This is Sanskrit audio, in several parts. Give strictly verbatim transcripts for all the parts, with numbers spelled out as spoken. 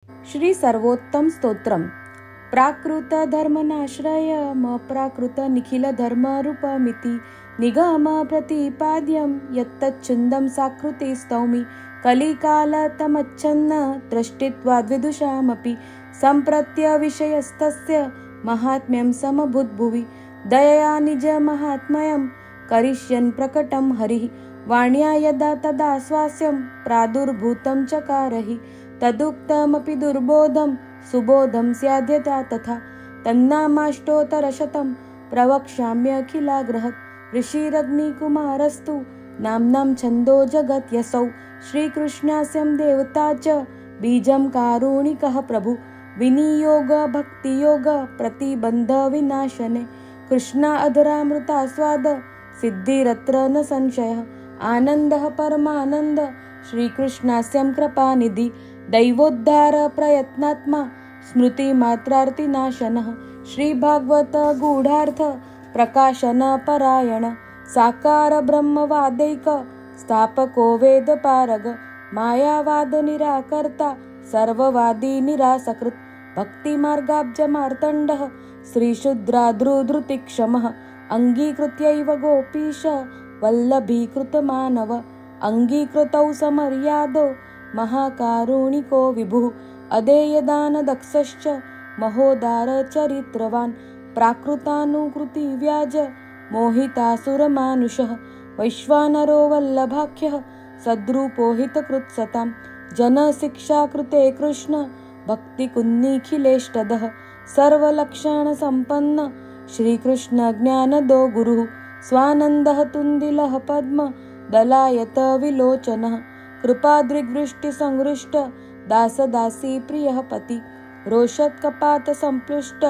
श्री सर्वोत्तम स्तोत्रम। प्राकृत धर्मनाश्रयम प्राकृत निखिल धर्म रूपमिति निगम प्रतिपाद्यं यत्तच्छुन्दं साकृति स्तौमि कलिकालतमच्छन्न दृष्टित्वाद्विदुषामपि सम्प्रत्य विषयस्तस्य महात्म्यं समभूद्भुवि दयया निजमाहात्म्यं करिष्यन् प्रकटं हरिः वाण्या यदा तदा स्वास्यं प्रादुर्भूतं चकारहि तदुक्तमपि दुर्बोधं सुबोधं स्याद्यथा तथा तन्नामाष्टोत्तरशतं प्रवक्ष्याम्यखिलाग्रहत् ऋषिरग्निकुमारस्तु नाम्नां छन्दो जगत्यसौ श्रीकृष्णास्यं देवता च बीजं कारुणिकः प्रभु विनियोग भक्तियोग प्रतिबन्ध विनाशने कृष्णा अधरामृतास्वाद सिद्धिरत्र न संशयः आनन्दः परमानन्द श्रीकृष्णास्यं कृपानिधि दैवोद्धार प्रयत्नात्मा स्मृतिमात्रार्तिनाशनः श्रीभागवत गूढार्थ प्रकाशन परायण साकार ब्रह्मवादैक स्थापको वेद पारग मायावाद निराकर्ता सर्ववादी निरासकृत् भक्तिमार्गाब्ज मार्तण्डः श्रीशूद्राद्रुधृतिक्षमः अङ्गीकृत्यैव गोपीश वल्लभीकृतमानव अङ्गीकृतौ समर्यादो महाकारुणिको विभुः अदेयदानदक्षश्च महोदारचरित्रवान् प्राकृतानुकृतिव्याज मोहितासुरमानुषः वैश्वानरो वल्लभाख्यः सद्रूपो हितकृत्सतां जनशिक्षाकृते कृष्ण भक्तिकुन्निखिलेष्टदः सर्वलक्षणसम्पन्न श्रीकृष्णज्ञानदो गुरुः स्वानन्दः तुन्दिलः पद्म दलायत विलोचनः कृपादृग्वृष्टिसंहृष्ट दासदासी प्रियः पति रोषत्कपातसंप्लुष्ट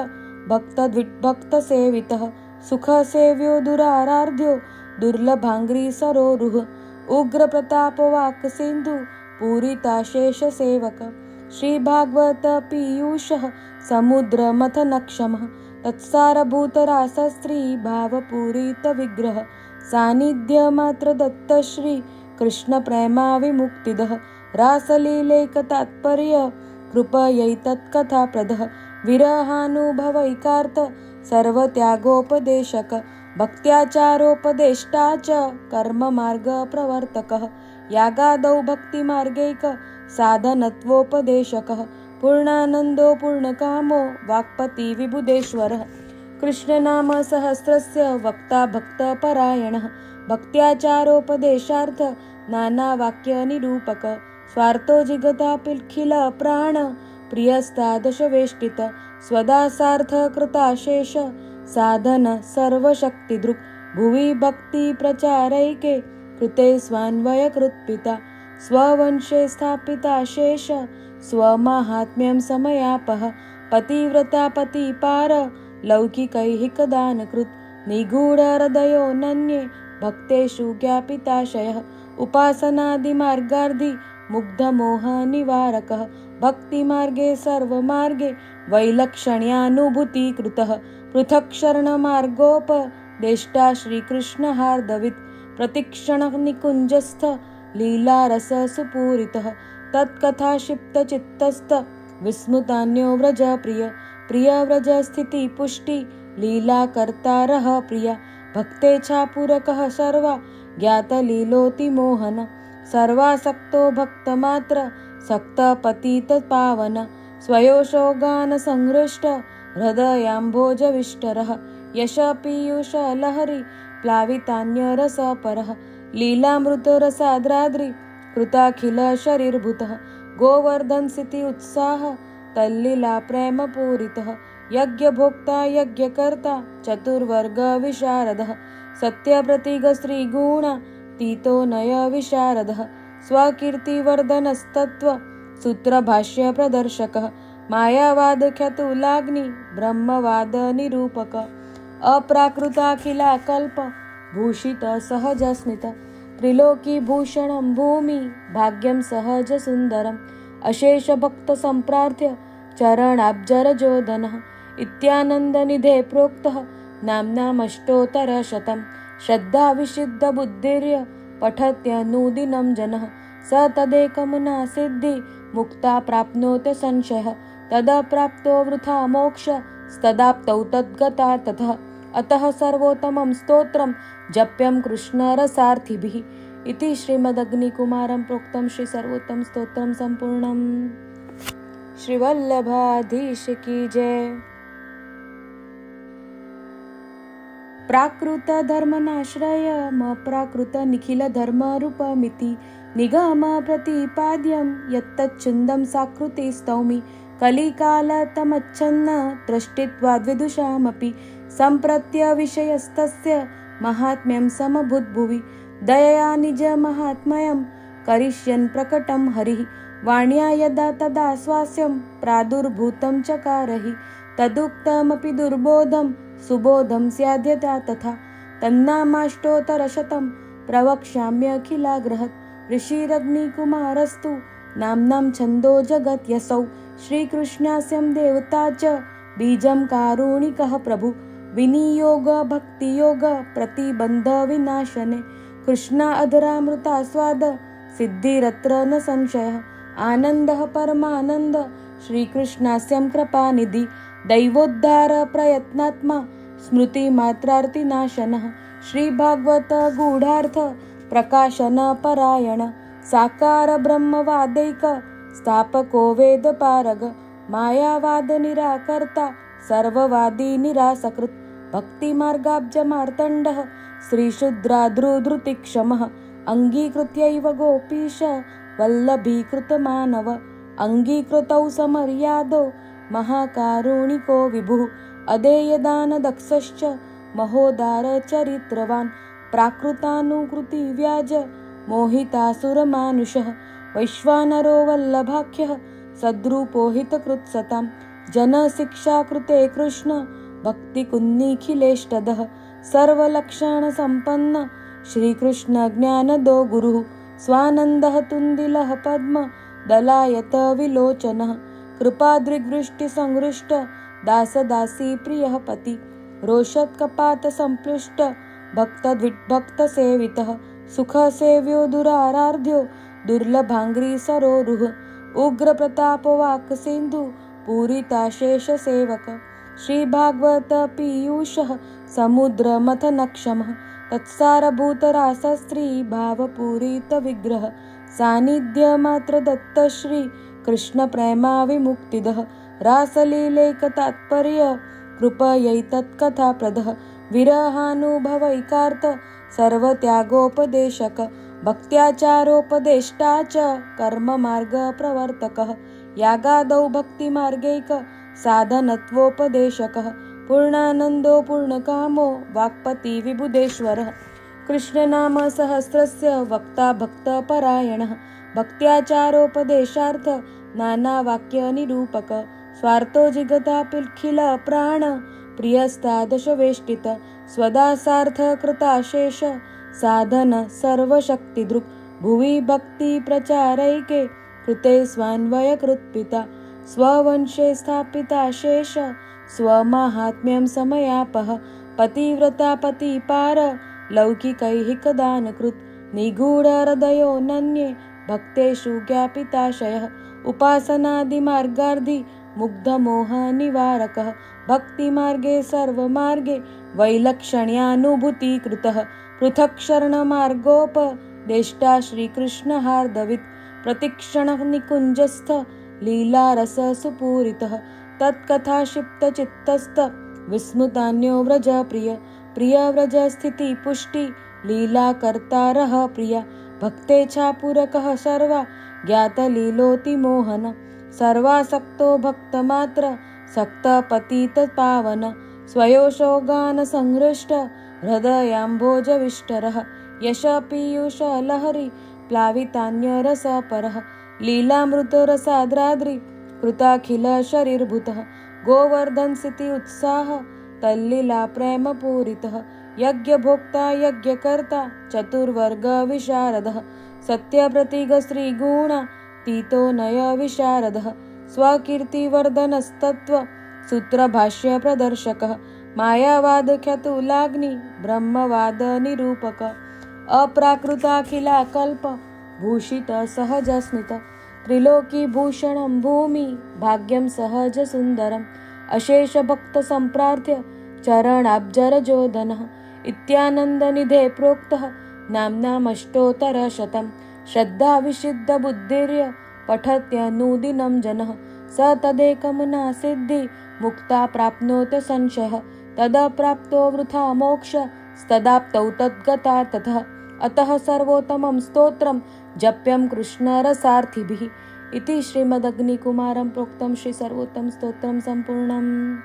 भक्तद्विभक्तसेवितः सुखसेव्यो दुराराध्यो दुर्लभाङ्घ्रिसरोरुह उग्रप्रतापवाक्सिन्धु पूरिताशेषसेवक श्रीभागवत पीयूषः समुद्रमथनक्षमः तत्सारभूतरासस्त्री भावपूरितविग्रह सान्निध्यमात्रदत्त श्री कृष्ण प्रेमा विमुक्तिदः रासलीलैकतात्पर्य कृपयैतत्कथाप्रदः विरहानुभवैकार्थ सर्वत्यागोपदेशक भक्त्याचारोपदेष्टा च कर्ममार्गप्रवर्तकः यागादौ भक्तिमार्गैक साधनत्वोपदेशकः पूर्णानन्दो पूर्णकामो वाक्पति विबुधेश्वरः कृष्णनाम सहस्रस्य वक्ता भक्तपरायणः भक्त्याचारोपदेशार्थ नानावाक्यनिरूपक स्वार्थो जिगतापिखिल प्राण प्रियस्तादशवेष्टित स्वदासार्थ कृताशेष साधन सर्वशक्तिदृक् भुवि भक्ति प्रचारैके कृते स्वान्वयकृत्पिता स्ववंशे स्थापिता शेष स्वमाहात्म्यं समयापः पतिव्रता पतिपार लौकिकैहिकदानकृत् निगूढहृदयो नन्ये भक्तेषु ज्ञापिताशयः उपासनादिमार्गार्धि मुग्धमोहनिवारकः भक्तिमार्गे सर्वमार्गे वैलक्षण्यानुभूतिकृतः पृथक् शरणमार्गोपदेष्टा श्रीकृष्णहार्दवित् प्रतिक्षणनिकुञ्जस्थ लीलारससुपूरितः तत्कथाक्षिप्तचित्तस्थ विस्मृतान्यो व्रजप्रिय प्रियव्रजस्थितिपुष्टि लीलाकर्तारः प्रिया भक्तेच्छापूरकः सर्वा ज्ञातलीलोतिमोहन सर्वासक्तो भक्तमात्र सक्तपतितपावन स्वयोषोगानसंहृष्ट हृदयाम्भोजविष्टरः यशपीयूषलहरी प्लावितान्यरसपरः लीलामृतरसाद्राद्रि कृताखिलशरीरभूतः गोवर्धनसिति उत्साह तल्लीला प्रेमपूरितः यज्ञभोक्ता यज्ञकर्ता चतुर्वर्गविशारदः सत्यप्रतिगश्रीगुणातीतो नयविशारदः स्वकीर्तिवर्धनस्तत्त्व सूत्रभाष्यप्रदर्शकः मायावादख्यातुलाग्नि ब्रह्मवादनिरूपक अप्राकृताखिलाकल्प भूषितसहजस्मित त्रिलोकीभूषणं भूमि भाग्यं सहजसुन्दरम् अशेषभक्तसम्प्रार्थ्य चरणाब्जरजोदनः इत्यानन्दनिधे प्रोक्तः नाम्नामष्टोत्तरशतं श्रद्धाविशुद्धबुद्धिर्य पठत्यनुदिनं जनः स तदेकमुना सिद्धि मुक्ता प्राप्नोति संशयः तदा प्राप्तो वृथा मोक्ष तदाप्तौ तद्गता ततः अतः सर्वोत्तमं स्तोत्रं जप्यं कृष्णरसार्थिभिः इति श्रीमदग्निकुमारं प्रोक्तं श्री सर्वोत्तम स्तोत्रं संपूर्णम्। श्री वल्लभाधीश की जय। प्राकृत धर्मनाश्रय म प्राकृत निखिल धर्म रूपमिति निगम प्रतिपाद्यं यत्तच्छुन्दं साकृति स्तौमि कलिकालतमच्छन्न दृष्टित्वाद्विदुषामपि सम्प्रत्य विषयस्तस्य महात्म्यं समभूद्भुवि दयया निज महात्म्यं करिष्यन् प्रकटं हरिः वाण्या यदा तदा स्वास्यं प्रादुर्भूतं चकारहि तदुक्तमपि दुर्बोधं सुबोधं स्याद्यथा तथा तन्नामाष्टोत्तरशतं प्रवक्ष्याम्यखिलाग्रहत् ऋषिरग्निकुमारस्तु नाम्नां छन्दो जगत्यसौ श्रीकृष्णास्यं देवता च बीजं कारुणिकः प्रभु विनियोग भक्तियोग प्रतिबन्ध विनाशने कृष्णा अधरामृतास्वाद सिद्धिरत्र न संशयः आनन्दः परमानन्द श्रीकृष्णास्यं कृपानिधि दैवोद्धार प्रयत्नात्मा स्मृतिमात्रार्तिनाशनः श्रीभागवत गूढार्थ प्रकाशन परायण साकार ब्रह्मवादैक स्थापको वेदपारग मायावाद निराकर्ता सर्ववादी निरासकृत् भक्तिमार्गाब्जमार्तण्डः श्रीशुद्राद्रुधृतिक्षमः अङ्गीकृत्यैव गोपीश वल्लभीकृतमानव अङ्गीकृतौ समर्यादो महाकारुणिको विभुः अदेयदानदक्षश्च महोदारचरित्रवान् प्राकृतानुकृतिव्याज मोहितासुरमानुषः वैश्वानरो वल्लभाख्यः सद्रूपो हितकृत्सतां जनशिक्षाकृते कृष्ण भक्तिकुन्निखिलेष्टदः सर्वलक्षणसम्पन्न श्रीकृष्णज्ञानदो गुरुः स्वानन्दः तुन्दिलः पद्म दलायत विलोचनः कृपादृग्वृष्टिसंहृष्ट दासदासी प्रियः पति रोषत्कपातसंप्लुष्ट भक्तद्विभक्तसेवितः सुखसेव्यो दुराराध्यो दुर्लभाङ्घ्रि सरोरुह उग्रप्रतापवाक्सिन्धु पूरिताशेषसेवक श्रीभागवत पीयूषः समुद्रमथनक्षमः तत्सारभूतरासस्त्री भावपूरितविग्रह सान्निध्यमात्रदत्त श्री कृष्णप्रेमाविमुक्तिदः रासलीलैकतात्पर्य कृपयैतत्कथाप्रदः विरहानुभवैकार्थ सर्वत्यागोपदेशक भक्त्याचारोपदेष्टा च कर्ममार्गप्रवर्तकः यागादौ भक्तिमार्गैक साधनत्वोपदेशकः पूर्णानन्दो पूर्णकामो वाक्पति विबुधेश्वरः कृष्णनाम सहस्रस्य वक्ता भक्तपरायणः भक्त्याचारोपदेशार्थ नानावाक्यनिरूपक स्वार्थो जिगतापिखिल प्राण प्रियस्तादशवेष्टित स्वदासार्थ कृताशेष साधन सर्वशक्तिदृक् भुवि भक्ति प्रचारैके कृते स्वान्वयकृत्पिता स्ववंशे स्थापिता शेष स्वमाहात्म्यं समयापः पतिव्रता पतिपार लौकिकैहिकदानकृत् निगूढहृदयो नन्ये भक्तेषु ज्ञापिताशयः उपासनादिमार्गार्धि मुग्धमोहनिवारकः भक्तिमार्गे सर्वमार्गे वैलक्षण्यानुभूतिकृतः पृथक् शरणमार्गोपदेष्टा श्रीकृष्णहार्दवित् प्रतिक्षणः निकुञ्जस्थ लीलारससुपूरितः तत्कथाक्षिप्तचित्तस्थ विस्मृतान्यो व्रजप्रिय प्रियव्रजस्थितिपुष्टि लीलाकर्तारः प्रिया भक्तेच्छापूरकः सर्वा ज्ञातलीलोतिमोहन सर्वासक्तो भक्तमात्र सक्तपतितपावन स्वयोषोगानसंहृष्ट हृदयाम्भोजविष्टरः यशपीयूषलहरी प्लावितान्यरसपरः लीलामृतरसाद्राद्रि कृताखिलशरीरभूतः गोवर्धनसिति उत्साह तल्लीला प्रेमपूरितः यज्ञभोक्ता यज्ञकर्ता चतुर्वर्गविशारदः सत्यप्रतिग श्रीगुणातीतो नय विशारदः स्वकीर्तिवर्धनस्तत्त्व सूत्रभाष्यप्रदर्शकः मायावादख्यातुलाग्नि ब्रह्मवादनिरूपक अप्राकृताखिलाकल्प भूषित सहजस्मित त्रिलोकीभूषणं भूमि भाग्यं सहज सुन्दरम् अशेष भक्त सम्प्रार्थ्य चरणाब्जरजोदनः इत्यानन्दनिधे प्रोक्तः नाम्नामष्टोत्तरशतं श्रद्धा विशुद्ध बुद्धिर्य पठत्यनुदिनं जनः स तदेकमुना सिद्धि मुक्ता प्राप्नोत संशयः तदा प्राप्तो वृथा मोक्ष तदाप्तौ तद्गता ततः अतः सर्वोत्तमं स्तोत्रं जप्यं कृष्णरसार्थिभिः इति श्रीमदग्निकुमारं प्रोक्तं श्री सर्वोत्तम स्तोत्रं सम्पूर्णम्।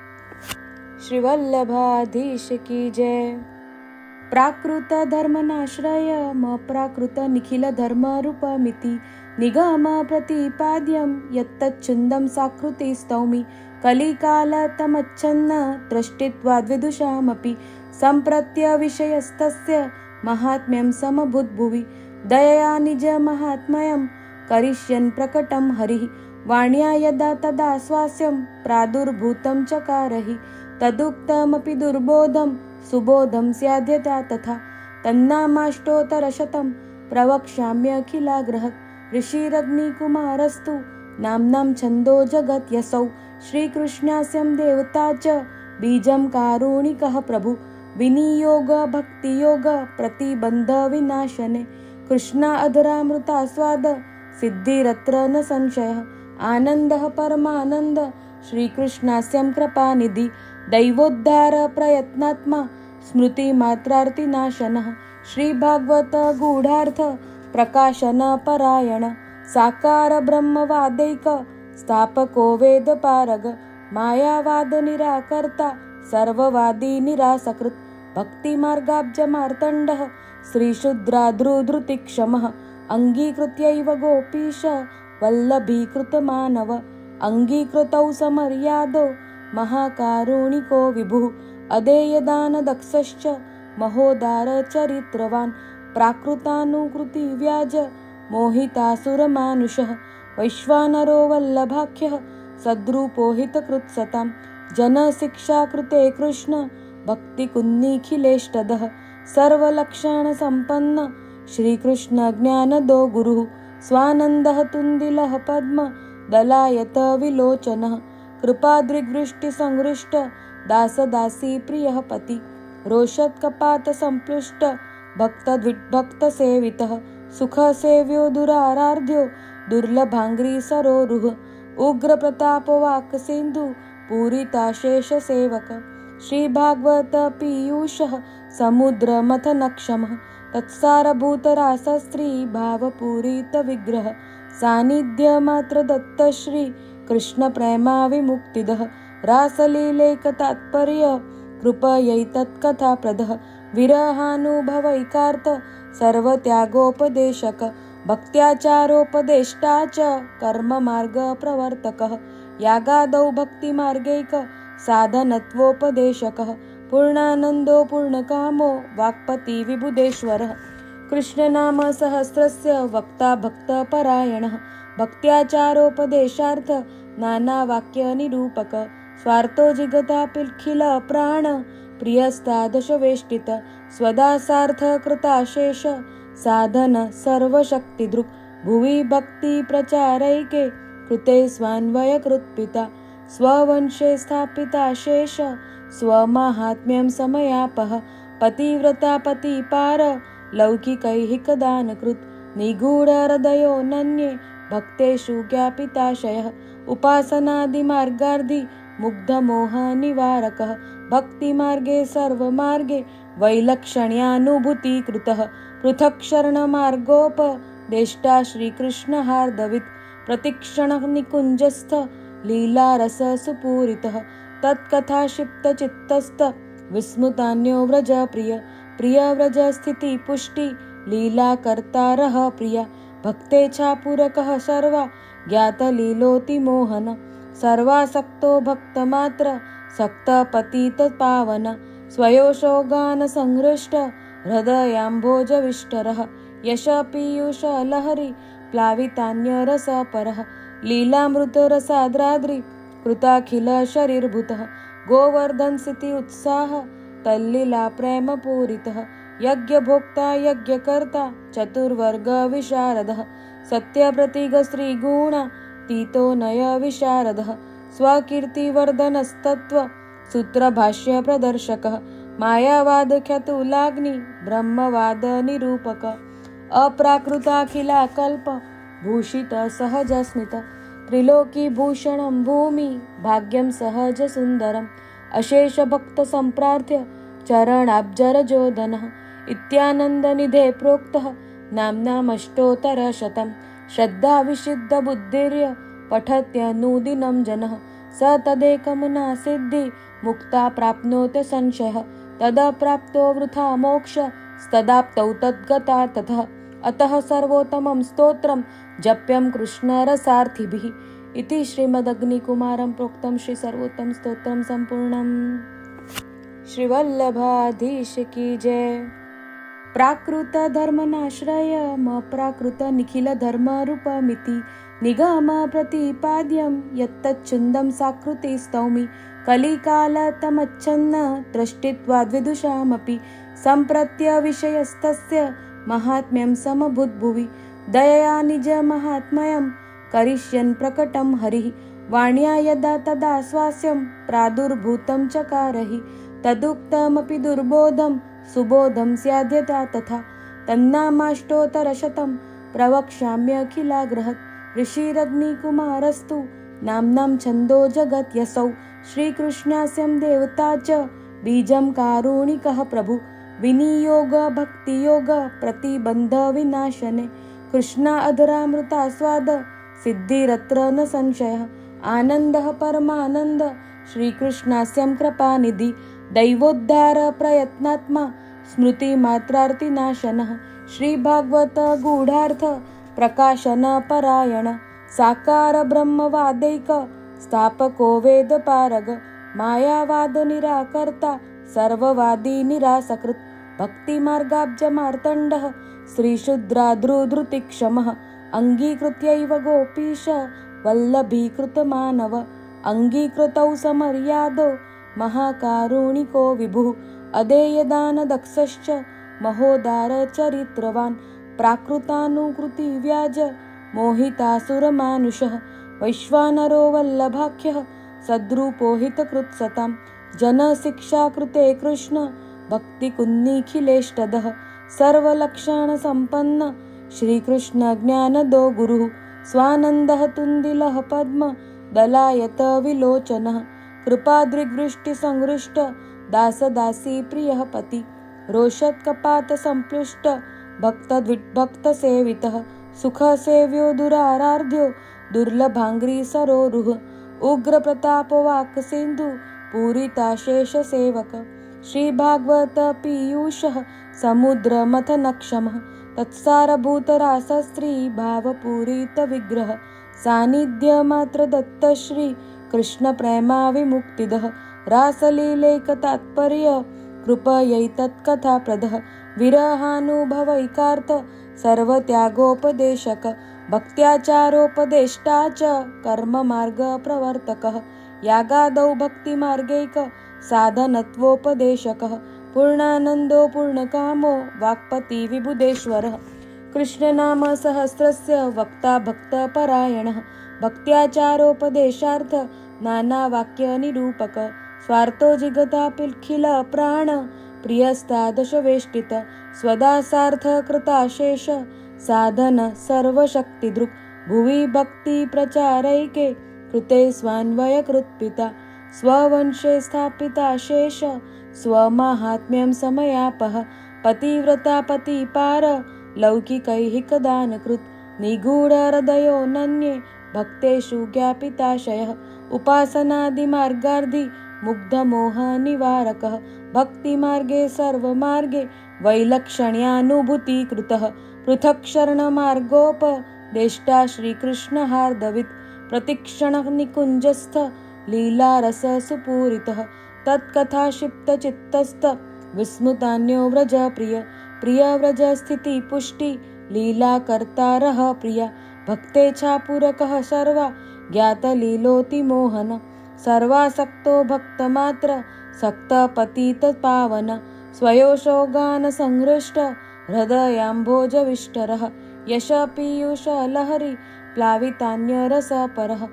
श्रीवल्लभाधीश की जय। प्राकृत धर्मनाश्रय अप्राकृत निखिल धर्मरूपमिति निगम प्रतिपाद्यं यत्तच्छुन्दं साकृति स्तौमि कलिकालतमच्छन्न दृष्टित्वाद्विदुषामपि सम्प्रत्य विषयस्तस्य महात्म्यं समभूद्भुवि दयया निजमाहात्म्यं करिष्यन् प्रकटं हरिः वाण्या यदा तदा स्वास्यं प्रादुर्भूतं चकारहि तदुक्तमपि दुर्बोधं सुबोधं स्याद्यथा तथा तन्नामाष्टोत्तरशतं प्रवक्ष्याम्यखिलाग्रह ऋषिरग्निकुमारस्तु नाम्नां छन्दो जगत्यसौ श्रीकृष्णास्यं देवता च बीजं कारुणिकः प्रभु विनियोग भक्तियोग प्रतिबन्ध विनाशने कृष्णा अधरामृतास्वाद सिद्धिरत्र न संशयः आनन्दः परमानन्द श्रीकृष्णास्यं कृपानिधि दैवोद्धार प्रयत्नात्मा स्मृतिमात्रार्तिनाशनः श्रीभागवत गूढार्थ प्रकाशन परायण साकार ब्रह्मवादैक स्थापको वेदपारग मायावाद निराकर्ता सर्ववादी निरासकृत् भक्तिमार्गाब्जमार्तण्डः श्रीशुद्राद्रुधृतिक्षमः अङ्गीकृत्यैव गोपीश वल्लभीकृतमानव अङ्गीकृतौ समर्यादो महाकारुणिको विभुः अदेयदानदक्षश्च महोदारचरित्रवान् प्राकृतानुकृतिव्याज मोहितासुरमानुषः वैश्वानरो वल्लभाख्यः सद्रूपो हितकृत्सतां जनशिक्षाकृते कृष्ण भक्तिकुन्निखिलेष्टदः सर्वलक्षणसम्पन्न श्रीकृष्णज्ञानदो गुरुः स्वानन्दः तुन्दिलः पद्म दलायत विलोचनः कृपादृग्वृष्टिसंहृष्ट दासदासी प्रियः पति रोषत्कपातसंप्लुष्ट भक्तद्विभक्तसेवितः सुखसेव्यो दुराराध्यो दुर्लभाङ्घ्रिसरोरुह उग्रप्रतापवाक्सिन्धु पूरिताशेषसेवक श्रीभागवत पीयूषः समुद्रमथनक्षमः तत्सारभूतरासस्त्री भावपूरितविग्रह सान्निध्यमात्रदत्त श्री कृष्णप्रेमा विमुक्तिदः रासलीलैकतात्पर्य कृपयैतत्कथाप्रदः विरहानुभवैकार्थ सर्वत्यागोपदेशक भक्त्याचारोपदेष्टा च कर्ममार्गप्रवर्तकः यागादौ भक्तिमार्गैक साधनत्वोपदेशकः पूर्णानन्दो पूर्णकामो वाक्पति विबुधेश्वरः कृष्णनाम सहस्रस्य वक्ता भक्तपरायणः भक्त्याचारोपदेशार्थ नानावाक्यनिरूपक स्वार्थो जिगतापिखिल प्राण प्रियस्तादशवेष्टित स्वदासार्थ कृताशेष साधन सर्वशक्तिदृक् भुवि भक्ति प्रचारैके कृते स्वान्वयकृत्पिता स्ववंशे स्थापिता शेष स्वमाहात्म्यं समयापः पतिव्रता पतिपार लौकिकैहिकदानकृत् निगूढहृदयो नन्ये भक्तेषु ज्ञापिताशयः उपासनादिमार्गार्धि मुग्धमोहनिवारकः भक्तिमार्गे सर्वमार्गे वैलक्षण्यानुभूतिकृतः पृथक् शरणमार्गोपदेष्टा श्रीकृष्णहार्दवित् प्रतिक्षणनिकुञ्जस्थ लीलारससुपूरितः तत्कथाक्षिप्तचित्तस्थ विस्मृतान्यो व्रजप्रिय प्रियव्रजस्थितिपुष्टि लीलाकर्तारः प्रिय भक्तेच्छापूरकः सर्वा ज्ञातलीलोतिमोहन सर्वासक्तो भक्तमात्र सक्तपतितपावन स्वयोषोगानसंहृष्ट हृदयाम्भोजविष्टरः यशपीयूषलहरी प्लावितान्यरसपरः लीलामृतरसाद्राद्रि कृताखिल शरीरभूतः गोवर्धनसिति उत्साह तल्लीला प्रेमपूरितः यज्ञभोक्ता यज्ञकर्ता चतुर्वर्ग विशारदः सत्यप्रतिग श्रीगुणातीतो नय विशारदः स्वकीर्तिवर्धनस्तत्त्व सूत्रभाष्यप्रदर्शकः मायावादख्यातुलाग्नि ब्रह्मवादनिरूपक अप्राकृताखिलाकल्प भूषित सहजस्मित त्रिलोकीभूषणं भूमि भाग्यं सहजसुन्दरम् अशेषभक्तसम्प्रार्थ्य चरणाब्जरजोदनः इत्यानन्दनिधे प्रोक्तः नाम्नामष्टोत्तरशतं श्रद्धाविशुद्धबुद्धिर्य पठत्यनुदिनं जनः स तदेकमना सिद्धि मुक्ता प्राप्नोति संशयः तदप्राप्तो वृथा मोक्षस्तदाप्तौ तद्गता ततः अतः सर्वोत्तमं स्तोत्रं जप्यं कृष्णरसार्थिभिः इति श्रीमदग्निकुमारं प्रोक्तं श्री सर्वोत्तम स्तोत्रं सम्पूर्णम्। श्रीवल्लभाधीश की जय। प्राकृत धर्मनाश्रयम् अप्राकृत निखिल धर्मरूपमिति निगम प्रतिपाद्यं यत्तच्छुन्दं साकृति स्तौमि कलिकालतमच्छन्न दृष्टित्वाद्विदुषामपि सम्प्रत्य विषयस्तस्य महात्म्यं समभूद्भुवि दयया निजमाहात्म्यं करिष्यन् प्रकटं हरिः वाण्या यदा तदा स्वास्यं प्रादुर्भूतं चकारहि तदुक्तमपि दुर्बोधं सुबोधं स्याद्यथा तथा तन्नामाष्टोत्तरशतं प्रवक्ष्याम्यखिलाग्रहत् ऋषिरग्निकुमारस्तु नाम्नां छन्दो जगत्यसौ श्रीकृष्णास्यं देवता च बीजं कारुणिकः प्रभु विनियोग भक्तियोग प्रतिबन्ध विनाशने कृष्णा अधरामृतास्वाद सिद्धिरत्र न संशयः आनन्दः परमानन्द श्रीकृष्णास्यं कृपानिधि दैवोद्धार प्रयत्नात्मा स्मृतिमात्रार्तिनाशनः श्रीभागवत गूढार्थ प्रकाशन परायण साकार ब्रह्मवादैक स्थापको वेदपारग मायावाद निराकर्ता सर्ववादी निरासकृत् भक्तिमार्गाब्जमार्तण्डः श्रीशुद्राद्रुधृतिक्षमः अङ्गीकृत्यैव गोपीश वल्लभीकृतमानव अङ्गीकृतौ समर्यादो महाकारुणिको विभुः अदेयदानदक्षश्च महोदारचरित्रवान् प्राकृतानुकृतिव्याज मोहितासुरमानुषः वैश्वानरो वल्लभाख्यः सद्रूपो हितकृत्सतां जनशिक्षाकृते कृष्ण भक्तिकुन्निखिलेष्टदः सर्वलक्षणसम्पन्न श्रीकृष्णज्ञानदो गुरुः स्वानन्दः तुन्दिलः पद्म दलायत विलोचनः कृपादृग्वृष्टिसंहृष्ट दासदासी प्रियः पति रोषत्कपातसंप्लुष्ट भक्तद्विभक्तसेवितः सुखसेव्यो दुराराध्यो दुर्लभाङ्घ्रिसरोरुह उग्रप्रतापवाक्सिन्धु पूरिताशेषसेवक श्रीभागवत पीयूषः समुद्रमथनक्षमः तत्सारभूतरासस्त्री भावपूरितविग्रह सान्निध्यमात्रदत्त श्री कृष्णप्रेमाविमुक्तिदः रासलीलैकतात्पर्य कृपयैतत्कथाप्रदः विरहानुभवैकार्थ सर्वत्यागोपदेशक भक्त्याचारोपदेष्टा च कर्ममार्गप्रवर्तकः यागादौ भक्तिमार्गैक साधनत्वोपदेशकः पूर्णानन्दो पूर्णकामो वाक्पति विबुधेश्वरः कृष्णनाम सहस्रस्य वक्ता भक्तपरायणः भक्त्याचारोपदेशार्थ नानावाक्यनिरूपक स्वार्थो जिगतापिखिल प्राण प्रियस्तादशवेष्टित स्वदासार्थकृताशेष साधन सर्वशक्तिदृक् भुवि भक्तिप्रचारैके कृते स्वान्वयकृत्पिता स्ववंशे स्थापिता शेष स्वमाहात्म्यं समयापः पतिव्रता पतिपार लौकिकैहिकदानकृत् निगूढहृदयो नन्ये भक्तेषु ज्ञापिताशयः उपासनादिमार्गार्धि मुग्धमोहनिवारकः भक्तिमार्गे सर्वमार्गे वैलक्षण्यानुभूतिकृतः पृथक् शरणमार्गोपदेष्टा श्रीकृष्णहार्दवित् प्रतिक्षणनिकुञ्जस्थ लीलारससुपूरितः तत्कथाक्षिप्तचित्तस्थ विस्मृतान्यो व्रजप्रिय प्रियव्रजस्थितिपुष्टि लीलाकर्तारः प्रिय भक्तेच्छापूरकः सर्वा ज्ञातलीलोतिमोहन सर्वासक्तो भक्तमात्र सक्तपतितपावन स्वयोषोगानसंहृष्ट हृदयाम्भोजविष्टरः यश पीयूष लहरी प्लावितान्यरसपरः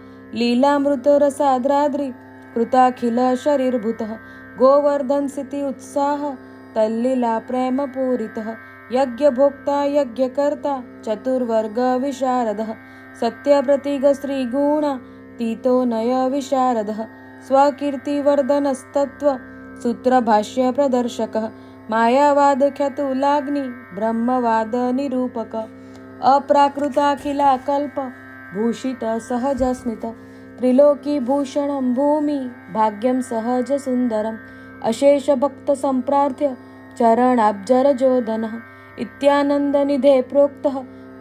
लीलामृतरसाद्राद्रि कृताखिल शरीरभूतः गोवर्धनसिति उत्साह तल्लीला प्रेम पूरितः यज्ञभोक्ता यज्ञकर्ता चतुर्वर्ग विशारदः सत्यप्रतिग श्रीगुण तीतो नय विशारदः स्वकीर्तिवर्धनस्तत्त्व सूत्रभाष्य प्रदर्शकः मायावाद ख्यातुलाग्नि ब्रह्मवाद निरूपक अप्राकृताखिला कल्प भूषित सहज स्मित त्रिलोकी भूषणं भूमि भाग्यं सहज सुंदरम् अशेष भक्त संप्रार्थ्य चरणाब्जरजोदनः इत्यानन्दनिधे प्रोक्तः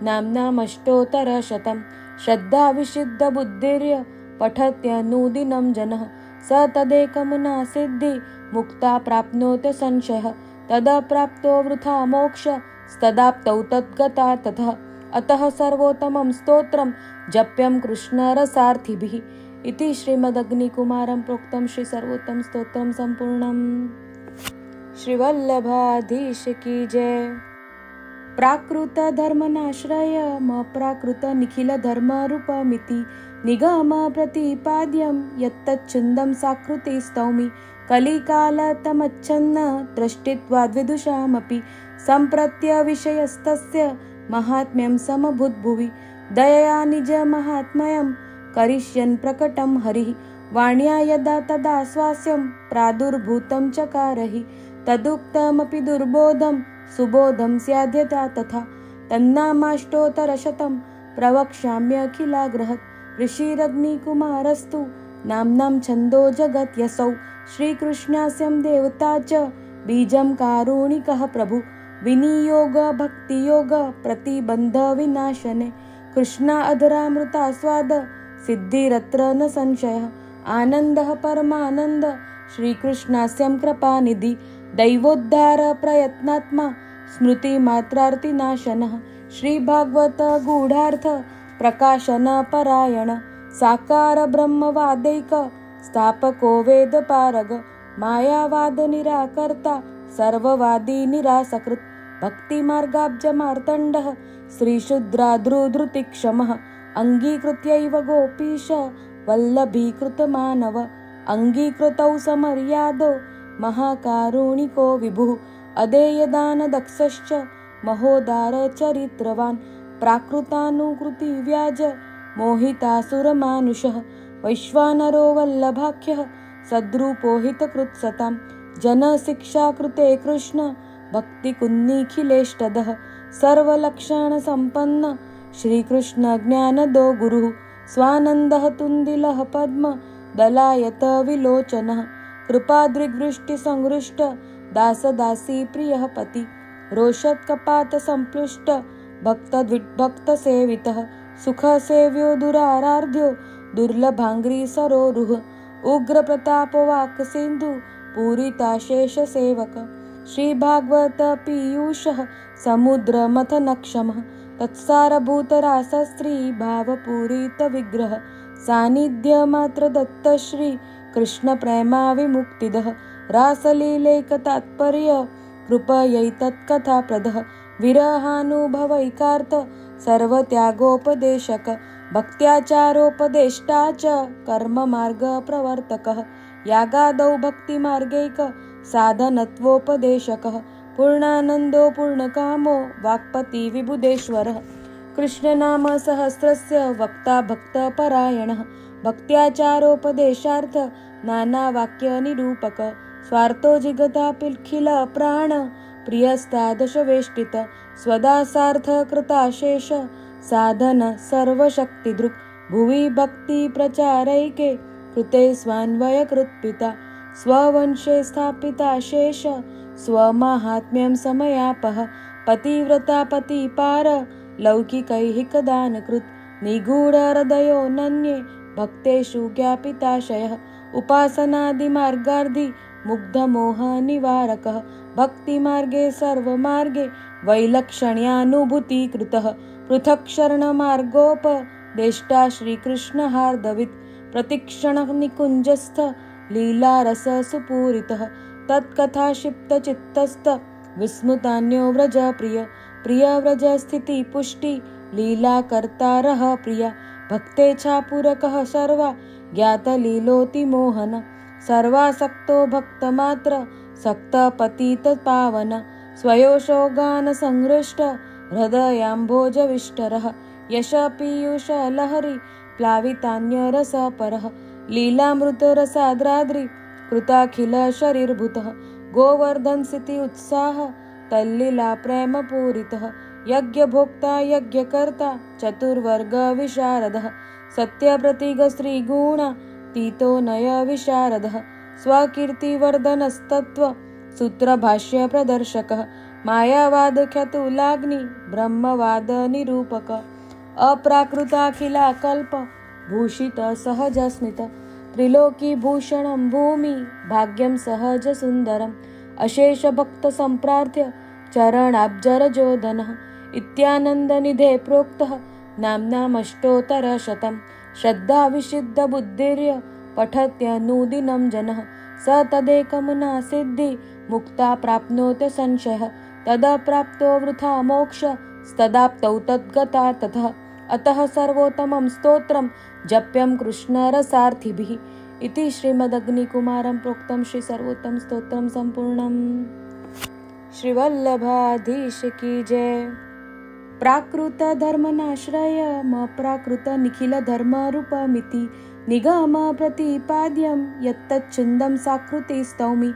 नाम्नामष्टोत्तरशतं श्रद्धा विशुद्ध बुद्धिर्य पठत्यनुदिनं जनः स तदेकमुना सिद्धि मुक्ता प्राप्नोति संशयः तदा प्राप्तो वृथा मोक्ष तदाप्तौ तद्गता ततः अतः सर्वोत्तमं स्तोत्रं जप्यं कृष्णरसार्थिभिः इति श्रीमदग्निकुमारं प्रोक्तं श्री सर्वोत्तम स्तोत्रं संपूर्णम्। श्री वल्लभाधीश की जय। प्राकृत धर्मनाश्रय अप्राकृत निखिल धर्म रूपमिति निगम प्रतिपाद्यं यत्तच्छुन्दं साकृति स्तौमि कलिकालतमच्छन्न दृष्टित्वाद्विदुषामपि सम्प्रत्य विषयस्तस्य महात्म्यं समभूद्भुवि दयया निजमहात्म्यं करिष्यन् प्रकटं हरिः वाण्या यदा तदा स्वास्यं प्रादुर्भूतं चकारहि तदुक्तमपि दुर्बोधं सुबोधं स्याद्यथा तथा तन्नामाष्टोत्तरशतं प्रवक्ष्याम्यखिलाग्रहत् ऋषिरग्निकुमारस्तु नाम्नां छन्दो जगत्यसौ श्रीकृष्णास्यं देवता च बीजं कारुणिकः प्रभु विनियोग भक्तियोग प्रतिबन्ध विनाशने कृष्णा अधरामृतास्वाद सिद्धिरत्र न संशयः आनन्दः परमानन्द श्रीकृष्णास्यं कृपानिधि दैवोद्धार प्रयत्नात्मा स्मृतिमात्रार्तिनाशनः श्रीभागवत गूढार्थ प्रकाशन परायण साकार ब्रह्मवादैक स्थापको वेदपारग मायावाद निराकर्ता सर्ववादी निरासकृत् भक्तिमार्गाब्जमार्तण्डः श्रीशुद्राद्रुधृतिक्षमः अङ्गीकृत्यैव गोपीश वल्लभीकृतमानव अङ्गीकृतौ समर्यादो महाकारुणिको विभुः अदेयदानदक्षश्च महोदारचरित्रवान् प्राकृतानुकृतिव्याज मोहितासुरमानुषः वैश्वानरो वल्लभाख्यः सद्रूपो हितकृत्सतां जनशिक्षाकृते कृष्ण भक्तिकुन्निखिलेष्टदः सर्वलक्षणसम्पन्न श्रीकृष्णज्ञानदो गुरुः स्वानन्दः तुन्दिलः पद्म दलायत विलोचनः कृपादृग्वृष्टिसंहृष्ट दासदासी प्रियः पति रोषत्कपात संप्लुष्ट भक्तद्विभक्तसेवितः सुखसेव्यो दुराराध्यो दुर्लभाङ्घ्रि सरोरुह उग्रप्रतापवाक्सिन्धु पूरिताशेषसेवक श्रीभागवत पीयूषः समुद्रमथनक्षमः तत्सारभूतरासस्त्री भावपूरितविग्रह सान्निध्यमात्रदत्त श्री कृष्णप्रेमाविमुक्तिदः रासलीलैकतात्पर्य कृपयैतत्कथाप्रदः विरहानुभवैकार्थ सर्वत्यागोपदेशक भक्त्याचारोपदेष्टा च कर्ममार्गप्रवर्तकः यागादौ भक्तिमार्गैक साधनत्वोपदेशकः पूर्णानन्दो पूर्णकामो वाक्पति विबुधेश्वरः कृष्णनाम सहस्रस्य वक्ता भक्तपरायणः भक्त्याचारोपदेशार्थ नानावाक्यनिरूपक स्वार्थो जिगतापिखिल प्राण प्रियस्तादशवेष्टित स्वदासार्थ कृताशेष साधन सर्वशक्तिदृक् भुवि भक्ति प्रचारैके कृते स्वान्वयकृत्पिता स्ववंशे स्थापिता शेष स्वमाहात्म्यं समयापः पतिव्रता पतिपार लौकिकैहिकदानकृत् निगूढहृदयो नन्ये भक्तेषु ज्ञापिताशयः उपासनादिमार्गार्धि मुग्धमोहनिवारकः भक्तिमार्गे सर्वमार्गे वैलक्षण्यानुभूतिकृतः पृथक् शरणमार्गोपदेष्टा श्रीकृष्णहार्दवित् प्रतिक्षणनिकुञ्जस्थ लीलारससुपूरितः तत्कथाक्षिप्तचित्तस्थ विस्मृतान्यो व्रजप्रिय प्रियव्रजस्थिति पुष्टि लीला कर्तारः प्रिया भक्तेच्छापूरकः सर्वा ज्ञातलीलोति मोहन सर्वासक्तो भक्तमात्र सक्तपतितपावन स्वयोशोगानसंहृष्ट हृदयाम्भोजविष्टरः यशपीयूषलहरी प्लावितान्यरसपरः लीलामृतरसाद्राद्रि कृताखिल शरीरभूतः गोवर्धनसिति उत्साह तल्लीला प्रेमपूरितः यज्ञभोक्ता यज्ञकर्ता चतुर्वर्ग विशारदः सत्यप्रतिग श्रीगुण तीतो नय विशारदः स्वकीर्तिवर्धनस्तत्त्व सूत्रभाष्य प्रदर्शकः मायावाद ख्यातुलाग्नि ब्रह्मवाद निरूपक अप्राकृताखिलाकल्प भूषित सहजस्मित त्रिलोकी भूषणं भूमि भाग्यं सहज सुंदरम् अशेष भक्त संप्रार्थ्य चरणाब्जरजोदनः इत्यानन्दनिधे प्रोक्तः नाम्नामष्टोत्तरशतं श्रद्धा विशिद्ध बुद्धिर्य पठत्यनुदिनं जनः स तदेकमना सिद्धि मुक्ता प्राप्नोति संशयः तदा प्राप्तो वृथा मोक्ष तदाप्तौ तद्गता ततः अतः सर्वोत्तमं स्तोत्रं जप्यं कृष्णरसार्थिभिः इति श्रीमदग्निकुमारं प्रोक्तं श्री सर्वोत्तम स्तोत्रं संपूर्णम्। श्री वल्लभाधीश की जय। प्राकृत धर्मनाश्रय अप्राकृत निखिल धर्म रूपमिति निगम प्रतिपाद्यं यत्तच्छुन्दं साकृति स्तौमि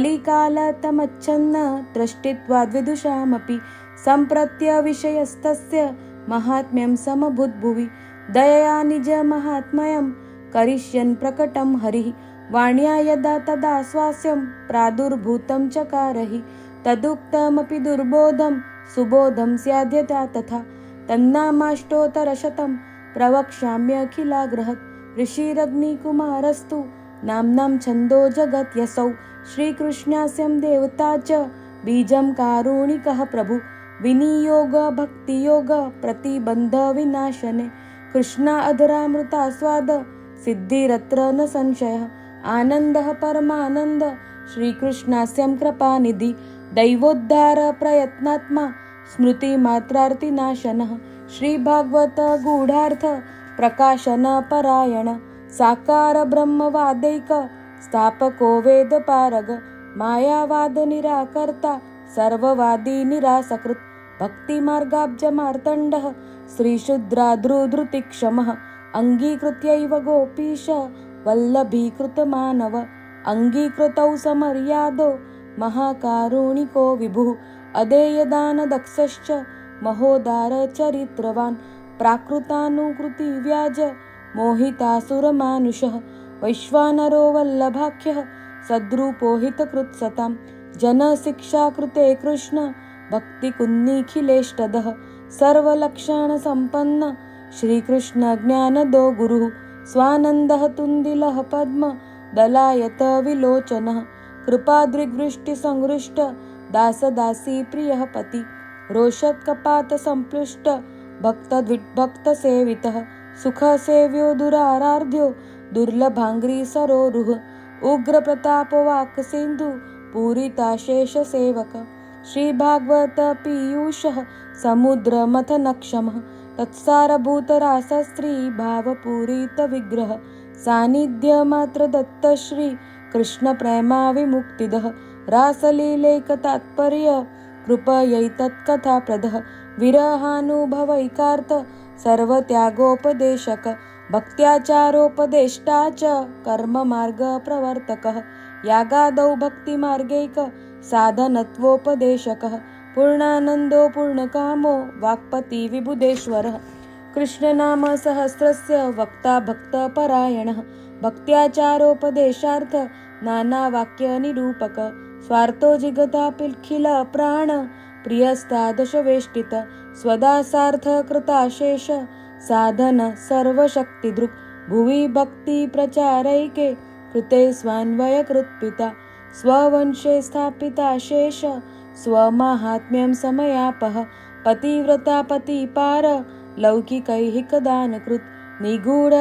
कलिकालतमच्छन्न दृष्टित्वाद्विदुषामपि सम्प्रत्य विषयस्तस्य महात्म्यं समभूद्भुवि दयया निज महात्म्यं करिष्यन् प्रकटं हरिः वाण्या यदा तदा स्वास्यं प्रादुर्भूतं चकारहि तदुक्तमपि दुर्बोधं सुबोधं स्याद्यथा तथा तन्नामाष्टोत्तरशतं प्रवक्ष्याम्यखिलाग्रहत् ऋषिरग्निकुमारस्तु नाम्नां छन्दो जगत्यसौ श्रीकृष्णास्यं देवता च बीजं कारुणिकः प्रभु विनियोग भक्तियोग प्रतिबन्ध विनाशने कृष्णा अधरामृतास्वाद सिद्धिरत्र न संशयः आनन्दः परमानन्द श्रीकृष्णास्यं कृपानिधि दैवोद्धार प्रयत्नात्मा स्मृतिमात्रार्तिनाशनः श्रीभागवत गूढार्थ प्रकाशन परायण साकार ब्रह्मवादैक स्थापको वेदपारग मायावाद निराकर्ता सर्ववादी निरासकृत् भक्तिमार्गाब्जमार्तण्डः श्रीशुद्राद्रुधृतिक्षमः अङ्गीकृत्यैव गोपीश वल्लभीकृतमानव अङ्गीकृतौ समर्यादो महाकारुणिको विभुः अदेयदानदक्षश्च महोदारचरित्रवान् प्राकृतानुकृतिव्याज मोहितासुरमानुषः वैश्वानरो वल्लभाख्यः सद्रूपो हितकृत्सतां जनशिक्षाकृते कृष्ण भक्तिकुन्निखिलेष्टदः सर्वलक्षणसम्पन्न श्रीकृष्णज्ञानदो गुरुः स्वानन्दः तुन्दिलः पद्म दलायत विलोचनः कृपादृग्वृष्टिसंहृष्ट दासदासी प्रियः पति रोषत्कपातसंप्लुष्ट भक्तद्विभक्तसेवितः सुखसेव्यो दुराराध्यो दुर्लभाङ्घ्रि सरोरुह उग्रप्रतापवाक्सिन्धु पूरिताशेषसेवक श्रीभागवत पीयूषः समुद्रमथनक्षमः तत्सारभूतरासस्त्री भावपूरितविग्रह सान्निध्यमात्रदत्त श्री कृष्णप्रेमाविमुक्तिदः रासलीलैकतात्पर्य कृपयैतत्कथाप्रदः विरहानुभवैकार्थ सर्वत्यागोपदेशक भक्त्याचारोपदेष्टा च कर्ममार्गप्रवर्तकः यागादौ भक्तिमार्गैक साधनत्वोपदेशकः पूर्णानन्दो पूर्णकामो वाक्पति विबुधेश्वरः कृष्णनाम सहस्रस्य वक्ता भक्तपरायणः भक्त्याचारोपदेशार्थ नानावाक्यनिरूपक स्वार्थो जिगतापिखिल प्राण प्रियस्तादशवेष्टित स्वदासार्थ कृताशेष साधन सर्वशक्तिदृक् भुवि भक्ति प्रचारैके कृते स्वान्वयकृत्पिता स्ववंशे स्थापिता शेष स्वमाहात्म्यं समयापः पतिव्रता पतिपार लौकिकैहिकदानकृत्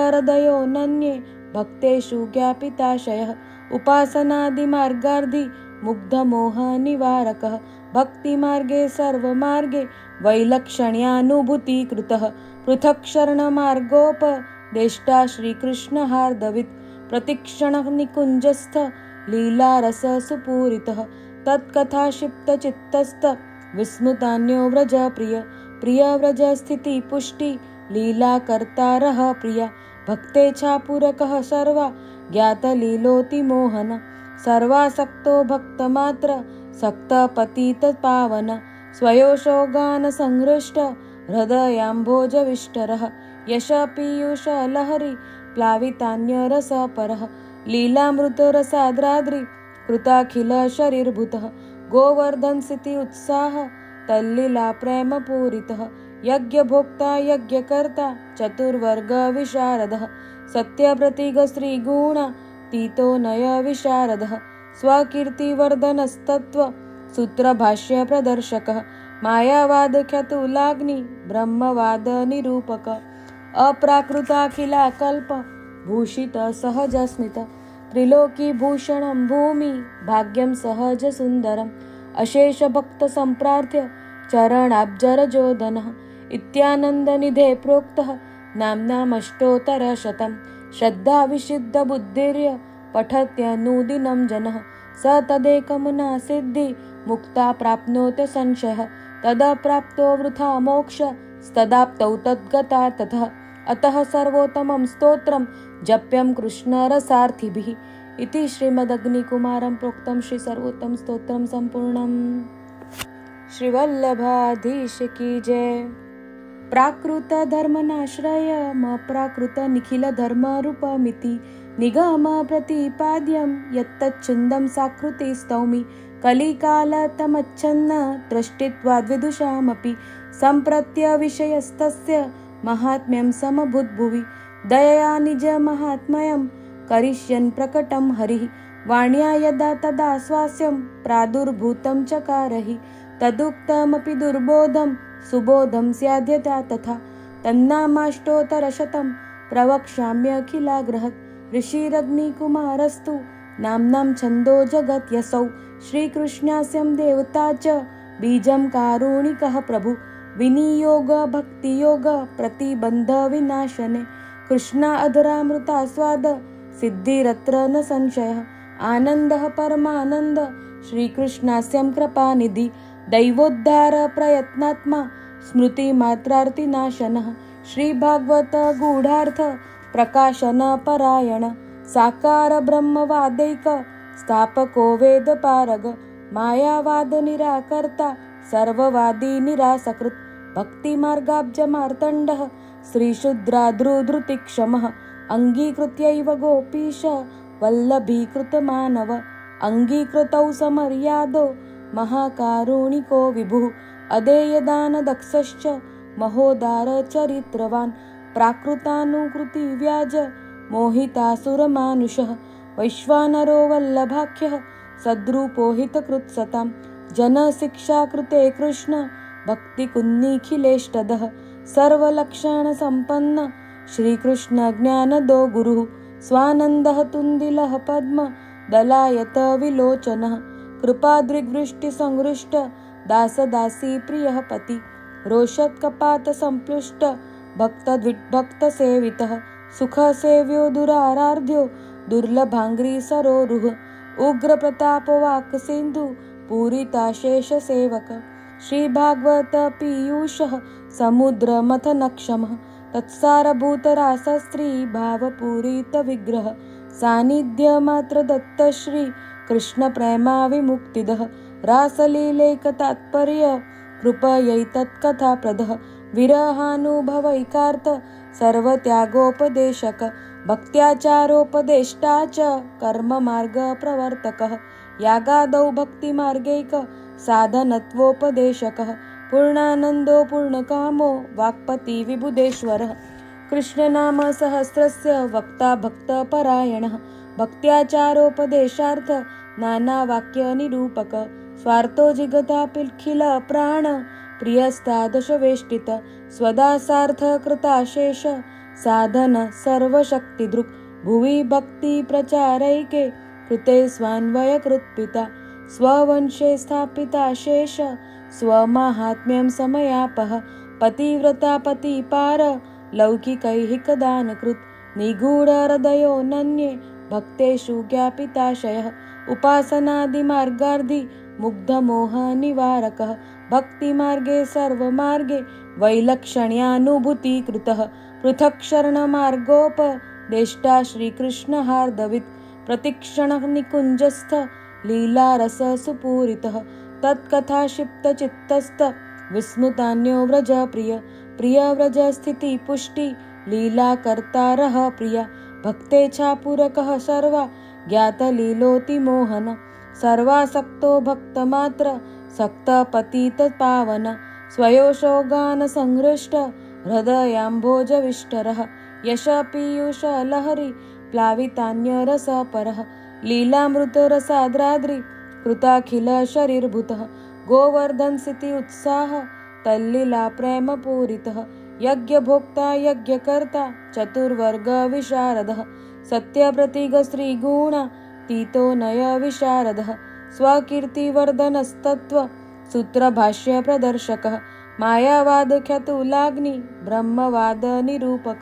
निगूढहृदयो नन्ये भक्तेषु ज्ञापिताशयः उपासनादिमार्गार्धि मुग्धमोहनिवारकः भक्तिमार्गे सर्वमार्गे वैलक्षण्यानुभूतिकृतः पृथक् शरणमार्गोपदेष्टा श्रीकृष्णहार्दवित् प्रतिक्षणनिकुञ्जस्थ लीलारससुपूरितः तत्कथाक्षिप्तचित्तस्थ विस्मृतान्यो व्रजप्रिय प्रियव्रजस्थितिपुष्टि लीलाकर्तारः प्रिया भक्तेच्छापूरकः सर्वा ज्ञातलीलोतिमोहन सर्वासक्तो भक्तमात्र सक्तपतितपावन स्वयोषोगानसंहृष्ट हृदयाम्भोजविष्टरः यशपीयूषलहरी प्लावितान्यरसपरः लीलामृतरसाद्राद्रि कृताखिलशरीरभूतः गोवर्धनसिति उत्साह तल्लीला प्रेमपूरितः यज्ञभोक्ता यज्ञकर्ता चतुर्वर्गविशारदः सत्यप्रतिगश्रीगुणातीतो नयविशारदः स्वकीर्तिवर्धनस्तत्त्व सूत्रभाष्यप्रदर्शकः मायावादख्यातुलाग्नि ब्रह्मवादनिरूपक अप्राकृताखिलाकल्प भूषित सहजस्मित त्रिलोकीभूषणं भूमि भाग्यं सहजसुन्दरम् अशेषभक्तसम्प्रार्थ्य चरणाब्जरजोदनः इत्यानन्दनिधे प्रोक्तः नाम्नामष्टोत्तरशतं श्रद्धाविशुद्धबुद्धिर्य पठत्यनुदिनं जनः स तदेकमुना सिद्धि मुक्ता प्राप्नोति संशयः तदा प्राप्तो वृथा मोक्ष तदाप्तौ तद्गता ततः अतः सर्वोत्तमं स्तोत्रं जप्यं कृष्णरसार्थिभिः इति श्रीमदग्निकुमारं प्रोक्तं श्री सर्वोत्तम स्तोत्रं सम्पूर्णम्। श्रीवल्लभाधीश की जय। प्राकृत धर्मनाश्रयम् अप्राकृत निखिल धर्मरूपमिति निगम प्रतिपाद्यं यत्तच्छिन्दं साकृति स्तौमि कलिकालतमच्छन्न दृष्टित्वाद्विदुषामपि सम्प्रत्य विषयस्तस्य महात्म्यं समभूद्भुवि दयया निजमाहात्म्यं करिष्यन् प्रकटं हरिः वाण्या यदा तदा स्वास्यं प्रादुर्भूतं चकारहि तदुक्तमपि दुर्बोधं सुबोधं स्याद्यथा तथा तन्नामाष्टोत्तरशतं प्रवक्ष्याम्यखिलाग्रहत् ऋषिरग्निकुमारस्तु नाम्नां छन्दो जगत्यसौ श्रीकृष्णास्यं देवता च बीजं कारुणिकः प्रभु विनियोग भक्तियोग प्रतिबन्ध विनाशने कृष्णा अधरामृतास्वाद सिद्धिरत्र न संशयः आनन्दः परमानन्द श्रीकृष्णास्यं कृपानिधि दैवोद्धार प्रयत्नात्मा स्मृतिमात्रार्तिनाशनः श्रीभागवत गूढार्थ प्रकाशन परायण साकार ब्रह्मवादैक स्थापको वेदपारग मायावाद निराकर्ता सर्ववादी निरासकृत् भक्तिमार्गाब्जमार्तण्डः श्रीशुद्राद्रुधृतिक्षमः अङ्गीकृत्यैव गोपीश वल्लभीकृतमानव अङ्गीकृतौ समर्यादो महाकारुणिको विभुः अदेयदानदक्षश्च महोदारचरित्रवान् प्राकृतानुकृतिव्याज मोहितासुरमानुषः वैश्वानरो वल्लभाख्यः सद्रूपो हितकृत्सतां जनशिक्षाकृते कृष्ण भक्तिकुन्निखिलेष्टदः सर्वलक्षणसम्पन्न श्रीकृष्णज्ञानदो गुरुः स्वानन्दः तुन्दिलः पद्म दलायत विलोचनः कृपादृग्वृष्टिसंहृष्ट दासदासी प्रियः पति रोषत्कपातसंप्लुष्ट भक्तद्विभक्तसेवितः सुखसेव्यो दुराराध्यो दुर्लभाङ्घ्रिसरोरुह उग्रप्रतापवाक्सिन्धु पूरिताशेषसेवक श्रीभागवत पीयूषः समुद्रमथनक्षमः तत्सारभूतरासस्त्री भावपूरितविग्रह सान्निध्यमात्रदत्त श्री कृष्णप्रेमाविमुक्तिदः रासलीलैकतात्पर्य कृपयैतत्कथाप्रदः विरहानुभवैकार्थ सर्वत्यागोपदेशक भक्त्याचारोपदेष्टा च कर्ममार्गप्रवर्तकः यागादौ भक्तिमार्गैक साधनत्वोपदेशकः पूर्णानन्दो पूर्णकामो वाक्पति विबुधेश्वरः कृष्णनाम सहस्रस्य वक्ता भक्तपरायणः भक्त्याचारोपदेशार्थ नानावाक्यनिरूपक स्वार्थो जिगतापिखिल प्राण प्रियस्तादशवेष्टित स्वदासार्थ कृताशेष साधन सर्वशक्तिदृक् भुवि भक्ति प्रचारैके कृते स्वान्वयकृत्पिता स्ववंशे स्थापिता शेष स्वमाहात्म्यं समयापः पतिव्रता पतिपार लौकिकैहिकदानकृत् निगूढहृदयो नन्ये भक्तेषु ज्ञापिताशयः उपासनादिमार्गार्धि मुग्धमोहनिवारकः भक्तिमार्गे सर्वमार्गे वैलक्षण्यानुभूतिकृतः पृथक् शरणमार्गोपदेष्टा श्रीकृष्णहार्दवित् प्रतिक्षणनिकुञ्जस्थ लीलारससुपूरितः तत्कथाक्षिप्तचित्तस्थ विस्मृतान्यो व्रजप्रिय प्रियव्रजस्थितिपुष्टि लीलाकर्तारः प्रिया भक्तेच्छापूरकः सर्वा ज्ञातलीलोतिमोहन सर्वासक्तो भक्तमात्र सक्तपतितपावन स्वयोषोगानसंहृष्ट हृदयाम्भोजविष्टरः यशपीयूषलहरी प्लावितान्यरसपरः लीलामृतरसाद्राद्रि कृताखिलशरीरभूतः गोवर्धनसिति उत्साह तल्लीला प्रेमपूरितः यज्ञभोक्ता यज्ञकर्ता चतुर्वर्गविशारदः सत्यप्रतिगश्रीगुणातीतो नयविशारदः स्वकीर्तिवर्धनस्तत्त्व सूत्रभाष्यप्रदर्शकः मायावादख्यातुलाग्नि ब्रह्मवादनिरूपक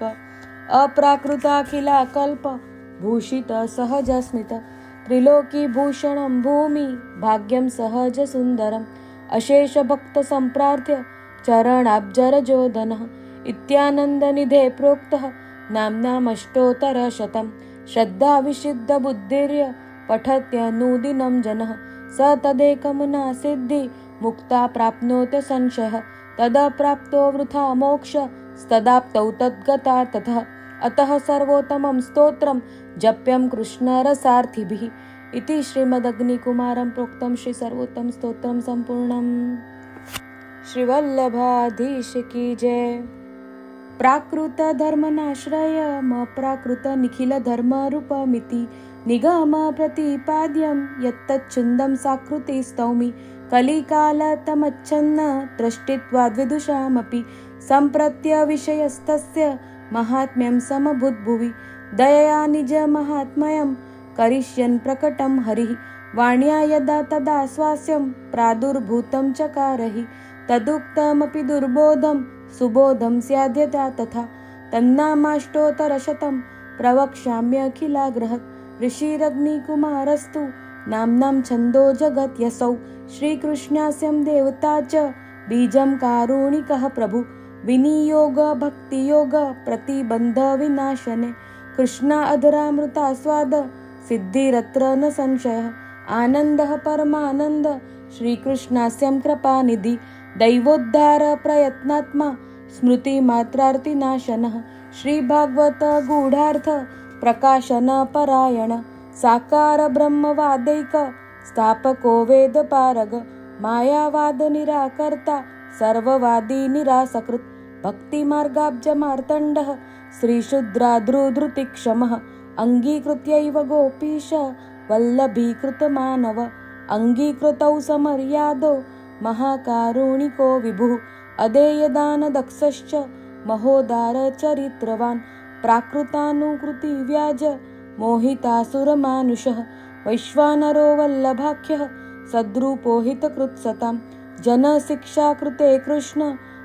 अप्राकृताखिलाकल्प भूषित सहजस्मित त्रिलोकीभूषणं भूमि भाग्यं सहजसुन्दरम् अशेषभक्तसम्प्रार्थ्य चरणाब्जरजोधनः इत्यानन्दनिधे प्रोक्तः नाम्नामष्टोत्तरशतं श्रद्धाविशुद्धबुद्धिर्य पठत्यनुदिनं जनः स तदेकमनासिद्धि मुक्ता प्राप्नोति संशयः तदप्राप्तो वृथा मोक्ष तदाप्तौ तद्गता ततः अतः सर्वोत्तमं स्तोत्रं जप्यं कृष्णरसार्थिभिः इति श्रीमदग्निकुमारं प्रोक्तं श्री सर्वोत्तम स्तोत्रं संपूर्णम्। श्रीवल्लभाधीश की जय। प्राकृत धर्मनाश्रयम् अप्राकृत निखिल धर्मरूपमिति निगम प्रतिपाद्यं यत्तच्छुन्दं साकृति स्तौमि कलिकालतमच्छन्न दृष्टित्वाद्विदुषामपि सम्प्रत्य विषयस्तस्य महात्म्यं समभूद्भुवि दयया निजमाहात्म्यं करिष्यन् प्रकटं हरिः वाण्या यदा तदा स्वास्यं प्रादुर्भूतं चकारहि तदुक्तमपि दुर्बोधं सुबोधं स्याद्यथा तथा तन्नामाष्टोत्तरशतं प्रवक्ष्याम्यखिलाग्रहत् ऋषिरग्निकुमारस्तु नाम्नां छन्दो जगत्यसौ श्रीकृष्णास्यं देवता च बीजं कारुणिकः प्रभु विनियोग भक्तियोग प्रतिबन्ध विनाशने कृष्णा अधरामृतास्वाद सिद्धिरत्र न संशयः आनन्दः परमानन्द श्रीकृष्णास्यं कृपानिधि दैवोद्धार प्रयत्नात्मा स्मृतिमात्रार्तिनाशनः श्रीभागवत गूढार्थ प्रकाशन परायण साकार ब्रह्मवादैक स्थापको वेदपारग मायावाद निराकर्ता सर्ववादी निरासकृत् भक्तिमार्गाब्जमार्तण्डः श्रीशुद्राद्रुधृतिक्षमः अङ्गीकृत्यैव गोपीश वल्लभीकृतमानव अङ्गीकृतौ समर्यादो महाकारुणिको विभुः अदेयदानदक्षश्च महोदारचरित्रवान् प्राकृतानुकृतिव्याज मोहितासुरमानुषः वैश्वानरो वल्लभाख्यः सद्रूपो हितकृत्सतां जनशिक्षाकृते कृष्ण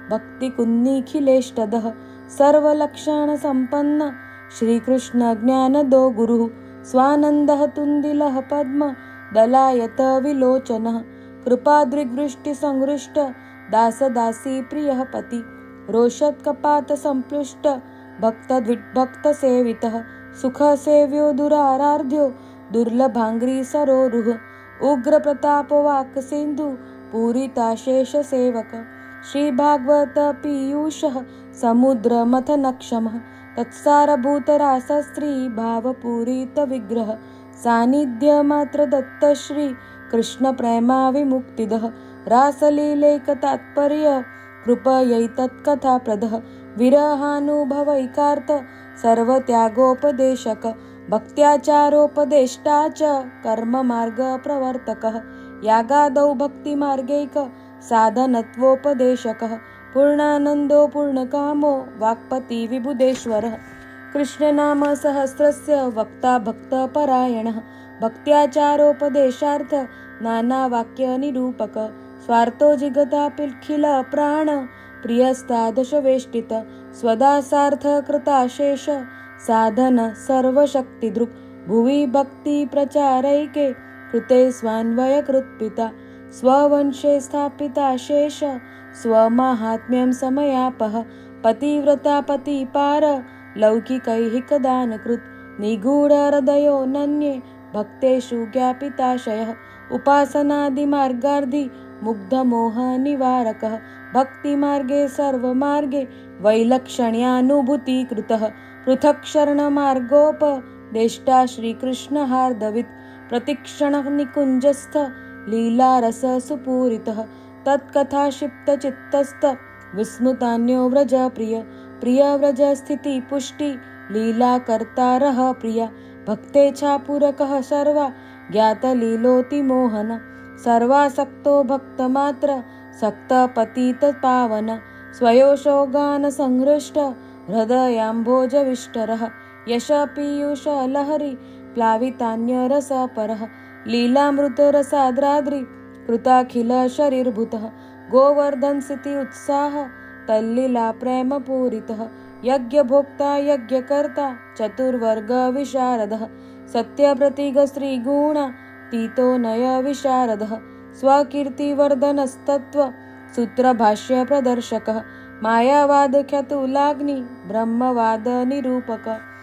भक्तिकुन्निखिलेष्टदः सर्वलक्षणसम्पन्न श्रीकृष्णज्ञानदो गुरुः स्वानन्दः तुन्दिलः पद्म दलायत विलोचनः कृपादृग्वृष्टिसंहृष्ट दासदासी प्रियः पति रोषत्कपातसंप्लुष्ट भक्तद्विभक्तसेवितः सुखसेव्यो दुराराध्यो दुर्लभाङ्घ्रिसरोरुह उग्रप्रतापवाक्सिन्धु पूरिताशेषसेवक श्रीभागवत पीयूषः समुद्रमथनक्षमः तत्सारभूतरासस्त्री भावपूरितविग्रह सान्निध्यमात्रदत्त श्री कृष्णप्रेमाविमुक्तिदः रासलीलैकतात्पर्य कृपयैतत्कथाप्रदः विरहानुभवैकार्थ सर्वत्यागोपदेशक भक्त्याचारोपदेष्टा च कर्ममार्गप्रवर्तकः यागादौ भक्तिमार्गैक साधनत्वोपदेशकः पूर्णानन्दो पूर्णकामो वाक्पति विबुधेश्वरः कृष्णनाम सहस्रस्य वक्ता भक्तपरायणः भक्त्याचारोपदेशार्थ नानावाक्यनिरूपक स्वार्थो जिगतापिखिल प्राण प्रियस्तादशवेष्टित स्वदासार्थ कृताशेष साधन सर्वशक्तिदृक् भुवि भक्ति प्रचारैके कृते स्वान्वयकृत्पिता स्ववंशे स्थापिता शेष स्वमाहात्म्यं समयापः पतिव्रता पतिपार लौकिकैहिकदानकृत् निगूढहृदयो नन्ये भक्तेषु ज्ञापिताशयः उपासनादिमार्गार्धि मुग्धमोहनिवारकः भक्तिमार्गे सर्वमार्गे वैलक्षण्यानुभूतिकृतः पृथक् शरणमार्गोपदेष्टा श्रीकृष्णहार्दवित् प्रतिक्षणनिकुञ्जस्थ लीलारससुपूरितः तत्कथाक्षिप्तचित्तस्थ विस्मृतान्यो व्रजप्रिय प्रियव्रजस्थितिपुष्टि लीलाकर्तारः प्रिय भक्तेच्छापूरकः सर्वा ज्ञातलीलोतिमोहन सर्वासक्तो भक्तमात्र सक्तपतितपावन स्वयोषोगानसंहृष्ट हृदयाम्भोजविष्टरः यशपीयूषलहरी प्लावितान्यरसपरः लीलामृतरसाद्राद्रि कृताखिलशरीरभूतः गोवर्धनसिति उत्साह तल्लीला प्रेमपूरितः यज्ञभोक्ता यज्ञकर्ता चतुर्वर्गविशारदः सत्यप्रतिगश्रीगुणातीतो नयविशारदः स्वकीर्तिवर्धनस्तत्त्व सूत्रभाष्यप्रदर्शकः मायावादख्यातुलाग्नि ब्रह्मवादनिरूपक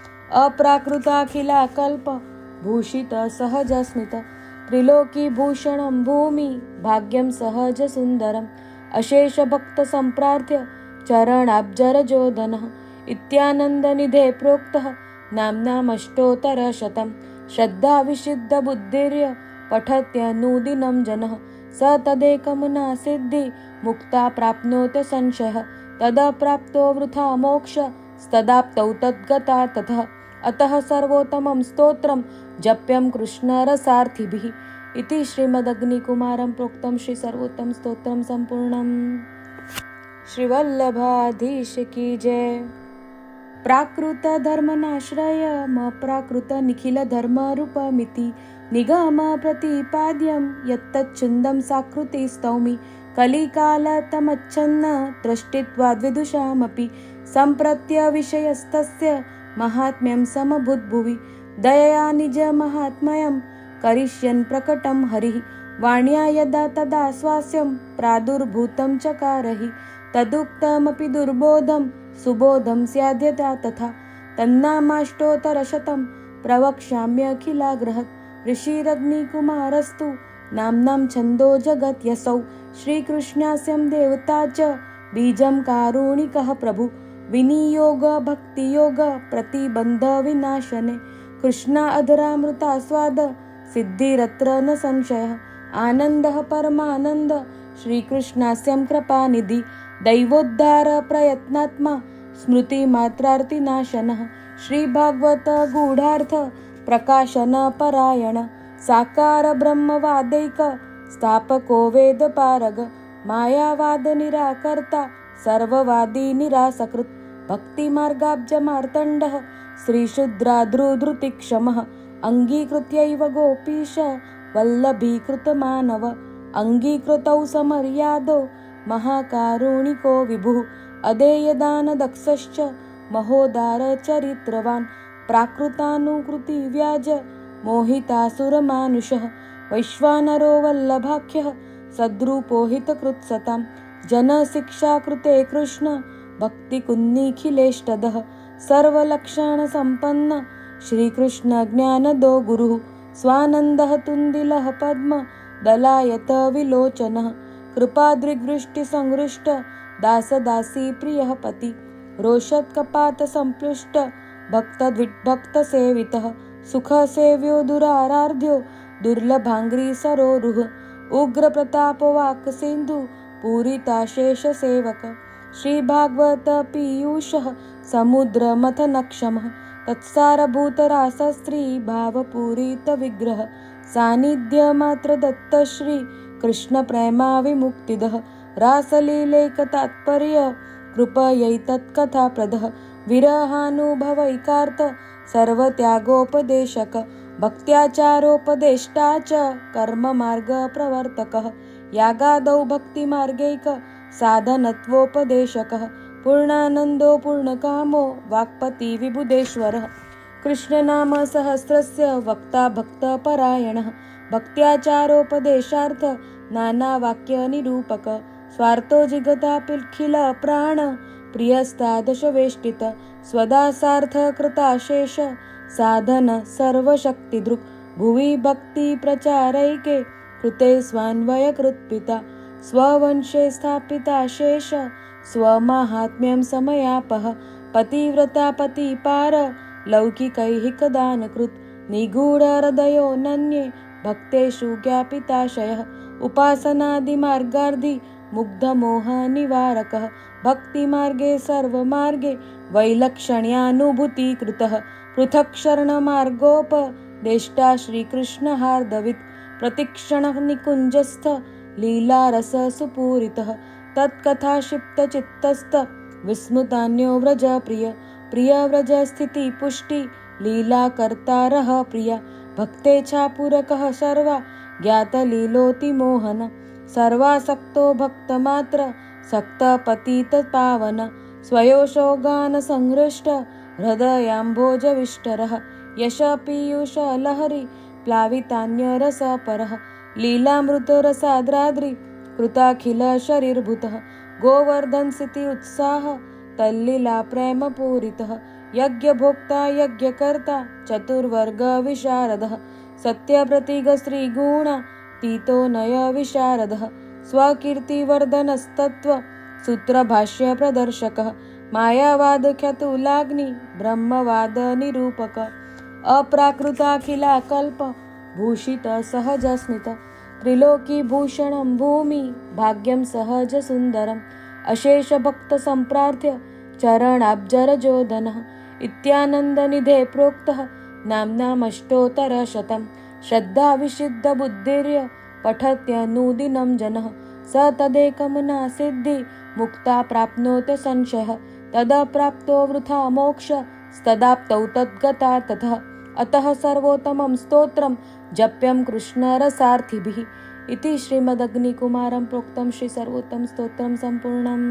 अप्राकृताखिलाकल्प भूषित सहजस्मित त्रिलोकीभूषणं भूमि भाग्यं सहजसुन्दरम् अशेषभक्तसम्प्रार्थ्य चरणाब्जरजोदनः इत्यानन्दनिधे प्रोक्तः नाम्नामष्टोत्तरशतं श्रद्धाविशुद्धबुद्धिर्य पठत्यनुदिनं जनः स तदेकमनासिद्धि मुक्ता प्राप्नोति संशयः तदप्राप्तो वृथा मोक्ष तदाप्तौ तद्गता ततः अतः सर्वोत्तमं स्तोत्रं जप्यं कृष्णरसार्थिभिः इति श्रीमदग्निकुमारं प्रोक्तं श्री सर्वोत्तम स्तोत्रं संपूर्णम्। श्रीवल्लभाधीश की जय। प्राकृत धर्मनाश्रयम् अप्राकृत निखिल धर्मरूपमिति निगम प्रतिपाद्यं यत्तच्छुन्दं साकृति स्तौमि कलिकालतमच्छन्न दृष्टित्वाद्विदुषामपि सम्प्रत्य विषयस्तस्य महात्म्यं समभूद्भुवि दयया निजमहात्म्यं करिष्यन् प्रकटं हरिः वाण्या यदा तदा स्वास्यं प्रादुर्भूतं चकारहि तदुक्तमपि दुर्बोधं सुबोधं स्याद्यथा तथा तन्नामाष्टोत्तरशतं प्रवक्ष्याम्यखिलाग्रहत् ऋषिरग्निकुमारस्तु नाम्नां छन्दो जगत्यसौ श्रीकृष्णास्यं देवता च बीजं कारुणिकः प्रभु विनियोग भक्तियोग प्रतिबन्ध विनाशने कृष्णा अधरामृतास्वाद सिद्धिरत्र न संशयः आनन्दः परमानन्द श्रीकृष्णास्यं कृपानिधि दैवोद्धार प्रयत्नात्मा स्मृतिमात्रार्तिनाशनः श्रीभागवत गूढार्थ प्रकाशन परायण साकार ब्रह्मवादैक स्थापको वेदपारग मायावाद निराकर्ता सर्ववादी निरासकृत् भक्तिमार्गाब्जमार्तण्डः श्रीशुद्राद्रुधृतिक्षमः अङ्गीकृत्यैव गोपीश वल्लभीकृतमानव अङ्गीकृतौ समर्यादो महाकारुणिको विभुः अदेयदानदक्षश्च महोदारचरित्रवान् प्राकृतानुकृतिव्याज मोहितासुरमानुषः वैश्वानरो वल्लभाख्यः सद्रूपो हितकृत्सतां जनशिक्षाकृते कृष्ण भक्तिकुन्निखिलेष्टदः सर्वलक्षणसम्पन्न श्रीकृष्णज्ञानदो गुरुः स्वानन्दः तुन्दिलः पद्म दलायत विलोचनः कृपादृग्वृष्टिसंहृष्ट दासदासी प्रियः पति रोषत्कपातसम्प्लुष्ट भक्तद्विद्भक्तसेवितः सुखसेव्यो दुराराध्यो दुर्लभाङ्घ्रिसरोरुह उग्रप्रतापवाक्सिन्धु पूरिताशेषसेवक श्रीभागवत पीयूषः समुद्रमथनक्षमः तत्सारभूतरासस्त्री भावपूरितविग्रह सान्निध्यमात्रदत्त श्री कृष्णप्रेमाविमुक्तिदः रासलीलैकतात्पर्य कृपयैतत्कथाप्रदः विरहानुभवैकार्थ सर्वत्यागोपदेशक भक्त्याचारोपदेष्टा च कर्ममार्गप्रवर्तकः यागादौ भक्तिमार्गैक साधनत्वोपदेशकः पूर्णानन्दो पूर्णकामो वाक्पति विबुधेश्वरः कृष्णनाम सहस्रस्य वक्ता भक्तपरायणः भक्त्याचारोपदेशार्थ नानावाक्यनिरूपक स्वार्थो जिगतापिखिल प्राण प्रियस्तादशवेष्टित स्वदासार्थकृताशेष साधन सर्वशक्तिदृक् भुवि भक्तिप्रचारैके कृते स्वान्वयकृत्पिता स्ववंशे स्थापिता शेष स्वमाहात्म्यं समयापः पतिव्रता पतिपार लौकिकैः कदानकृत् निगूढहृदयो नन्ये भक्तेषु ज्ञापिताशयः उपासनादिमार्गार्धि मुग्धमोहनिवारकः भक्तिमार्गे सर्वमार्गे वैलक्षण्यानुभूतिकृतः पृथक् शरणमार्गोपदेष्टा श्रीकृष्णहार्दवित् प्रतिक्षणनिकुञ्जस्थ लीलारससुपूरितः तत्कथाक्षिप्तचित्तस्थ विस्मृतान्यो व्रजप्रिय प्रियव्रजस्थितिपुष्टि लीलाकर्तारः प्रिय भक्तेच्छापूरकः सर्वा ज्ञातलीलोतिमोहन सर्वासक्तो भक्तमात्र सक्तपतितपावन स्वयोषोगानसंहृष्ट हृदयाम्भोजविष्टरः यशपीयूषलहरी प्लावितान्यरसपरः लीलामृतरसाद्राद्रि कृताखिलशरीरभूतः गोवर्धनसिति उत्साह तल्लीला प्रेमपूरितः यज्ञभोक्ता यज्ञकर्ता चतुर्वर्गविशारदः सत्यप्रतिगश्रीगुणातीतो नयविशारदः स्वकीर्तिवर्धनस्तत्त्व सूत्रभाष्यप्रदर्शकः मायावादख्यातुलाग्नि ब्रह्मवादनिरूपक अप्राकृताखिलाकल्प भूषित सहजस्मित त्रिलोकीभूषणं भूमि भाग्यं सहजसुन्दरम् अशेषभक्तसम्प्रार्थ्य चरणाब्जरजोदनः इत्यानन्दनिधे प्रोक्तः नाम्नामष्टोत्तरशतं श्रद्धाविशुद्धबुद्धिर्य पठत्यनुदिनं जनः स तदेकमनासिद्धि मुक्ता प्राप्नोति संशयः तदा प्राप्तो वृथा मोक्ष तदाप्तौ तद्गता ततः अतः सर्वोत्तमं स्तोत्रं जप्यं कृष्णरसार्थिभिः इति श्रीमदग्निकुमारं प्रोक्तं श्री सर्वोत्तम स्तोत्रं सम्पूर्णम्।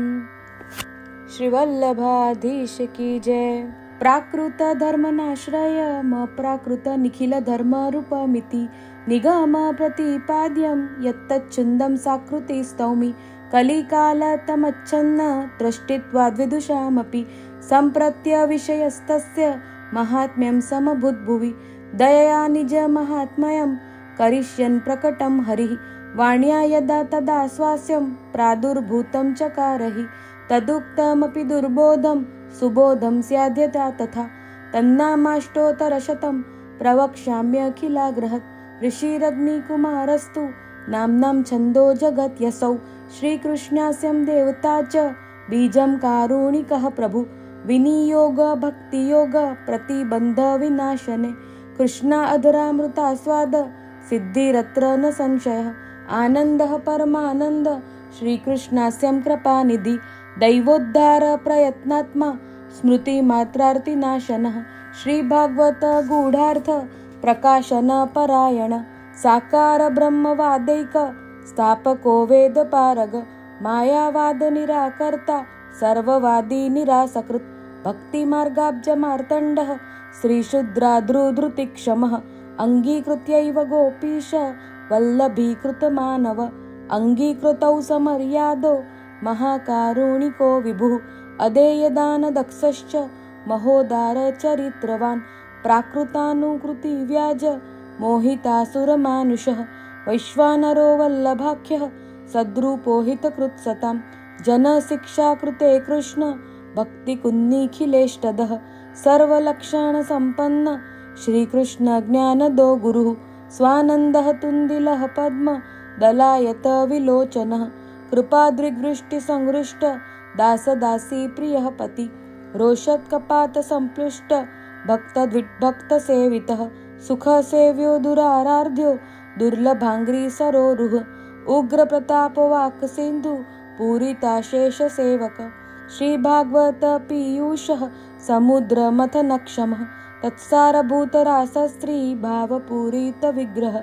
श्रीवल्लभाधीश की जय। प्राकृत धर्मनाश्रयम् अप्राकृत निखिल धर्मरूपमिति निगम प्रतिपाद्यं यत्तच्छुन्दं साकृति स्तौमि कलिकालतमच्छन्न दृष्टित्वाद्विदुषामपि सम्प्रत्य विषयस्तस्य महात्म्यं समभूद्भुवि दयया निजमाहात्म्यं करिष्यन् प्रकटं हरिः वाण्या यदा तदा स्वास्यं प्रादुर्भूतं चकारहि तदुक्तमपि दुर्बोधं सुबोधं स्याद्यथा तथा तन्नामाष्टोत्तरशतं प्रवक्ष्याम्यखिलाग्रहत् ऋषिरग्निकुमारस्तु नाम्नां छन्दो जगत्यसौ श्रीकृष्णास्यं देवता च बीजं कारुणिकः प्रभु विनियोग भक्तियोग प्रतिबन्ध विनाशने कृष्णा अधरामृतास्वाद सिद्धिरत्र न संशयः आनन्दः परमानन्द श्रीकृष्णास्यं कृपानिधि दैवोद्धार प्रयत्नात्मा स्मृतिमात्रार्तिनाशनः श्रीभागवत गूढार्थ प्रकाशन परायण साकार ब्रह्मवादैक स्थापको वेदपारग मायावाद निराकर्ता सर्ववादी निरासकृत् भक्तिमार्गाब्जमार्तण्डः श्रीशुद्राद्रुधृतिक्षमः अङ्गीकृत्यैव गोपीश वल्लभीकृतमानव अङ्गीकृतौ समर्यादो महाकारुणिको विभुः अदेयदानदक्षश्च महोदारचरित्रवान् प्राकृतानुकृतिव्याज मोहितासुरमानुषः वैश्वानरो वल्लभाख्यः सद्रूपो हितकृत्सतां जनशिक्षाकृते कृष्ण भक्तिकुन्निखिलेष्टदः सर्वलक्षणसम्पन्न श्रीकृष्णज्ञानदो गुरुः स्वानन्दः तुन्दिलः पद्म दलायत विलोचनः कृपादृग्वृष्टिसंहृष्ट दासदासी प्रियः पति रोषत्कपातसंप्लुष्ट भक्तद्विभक्तसेवितः सुखसेव्यो दुराराध्यो दुर्लभाङ्घ्रिसरोरुह उग्रप्रतापवाक्सिन्धु पूरिताशेषसेवक श्रीभागवत पीयूषः समुद्रमथनक्षमः तत्सारभूतरासस्त्री भावपूरितविग्रह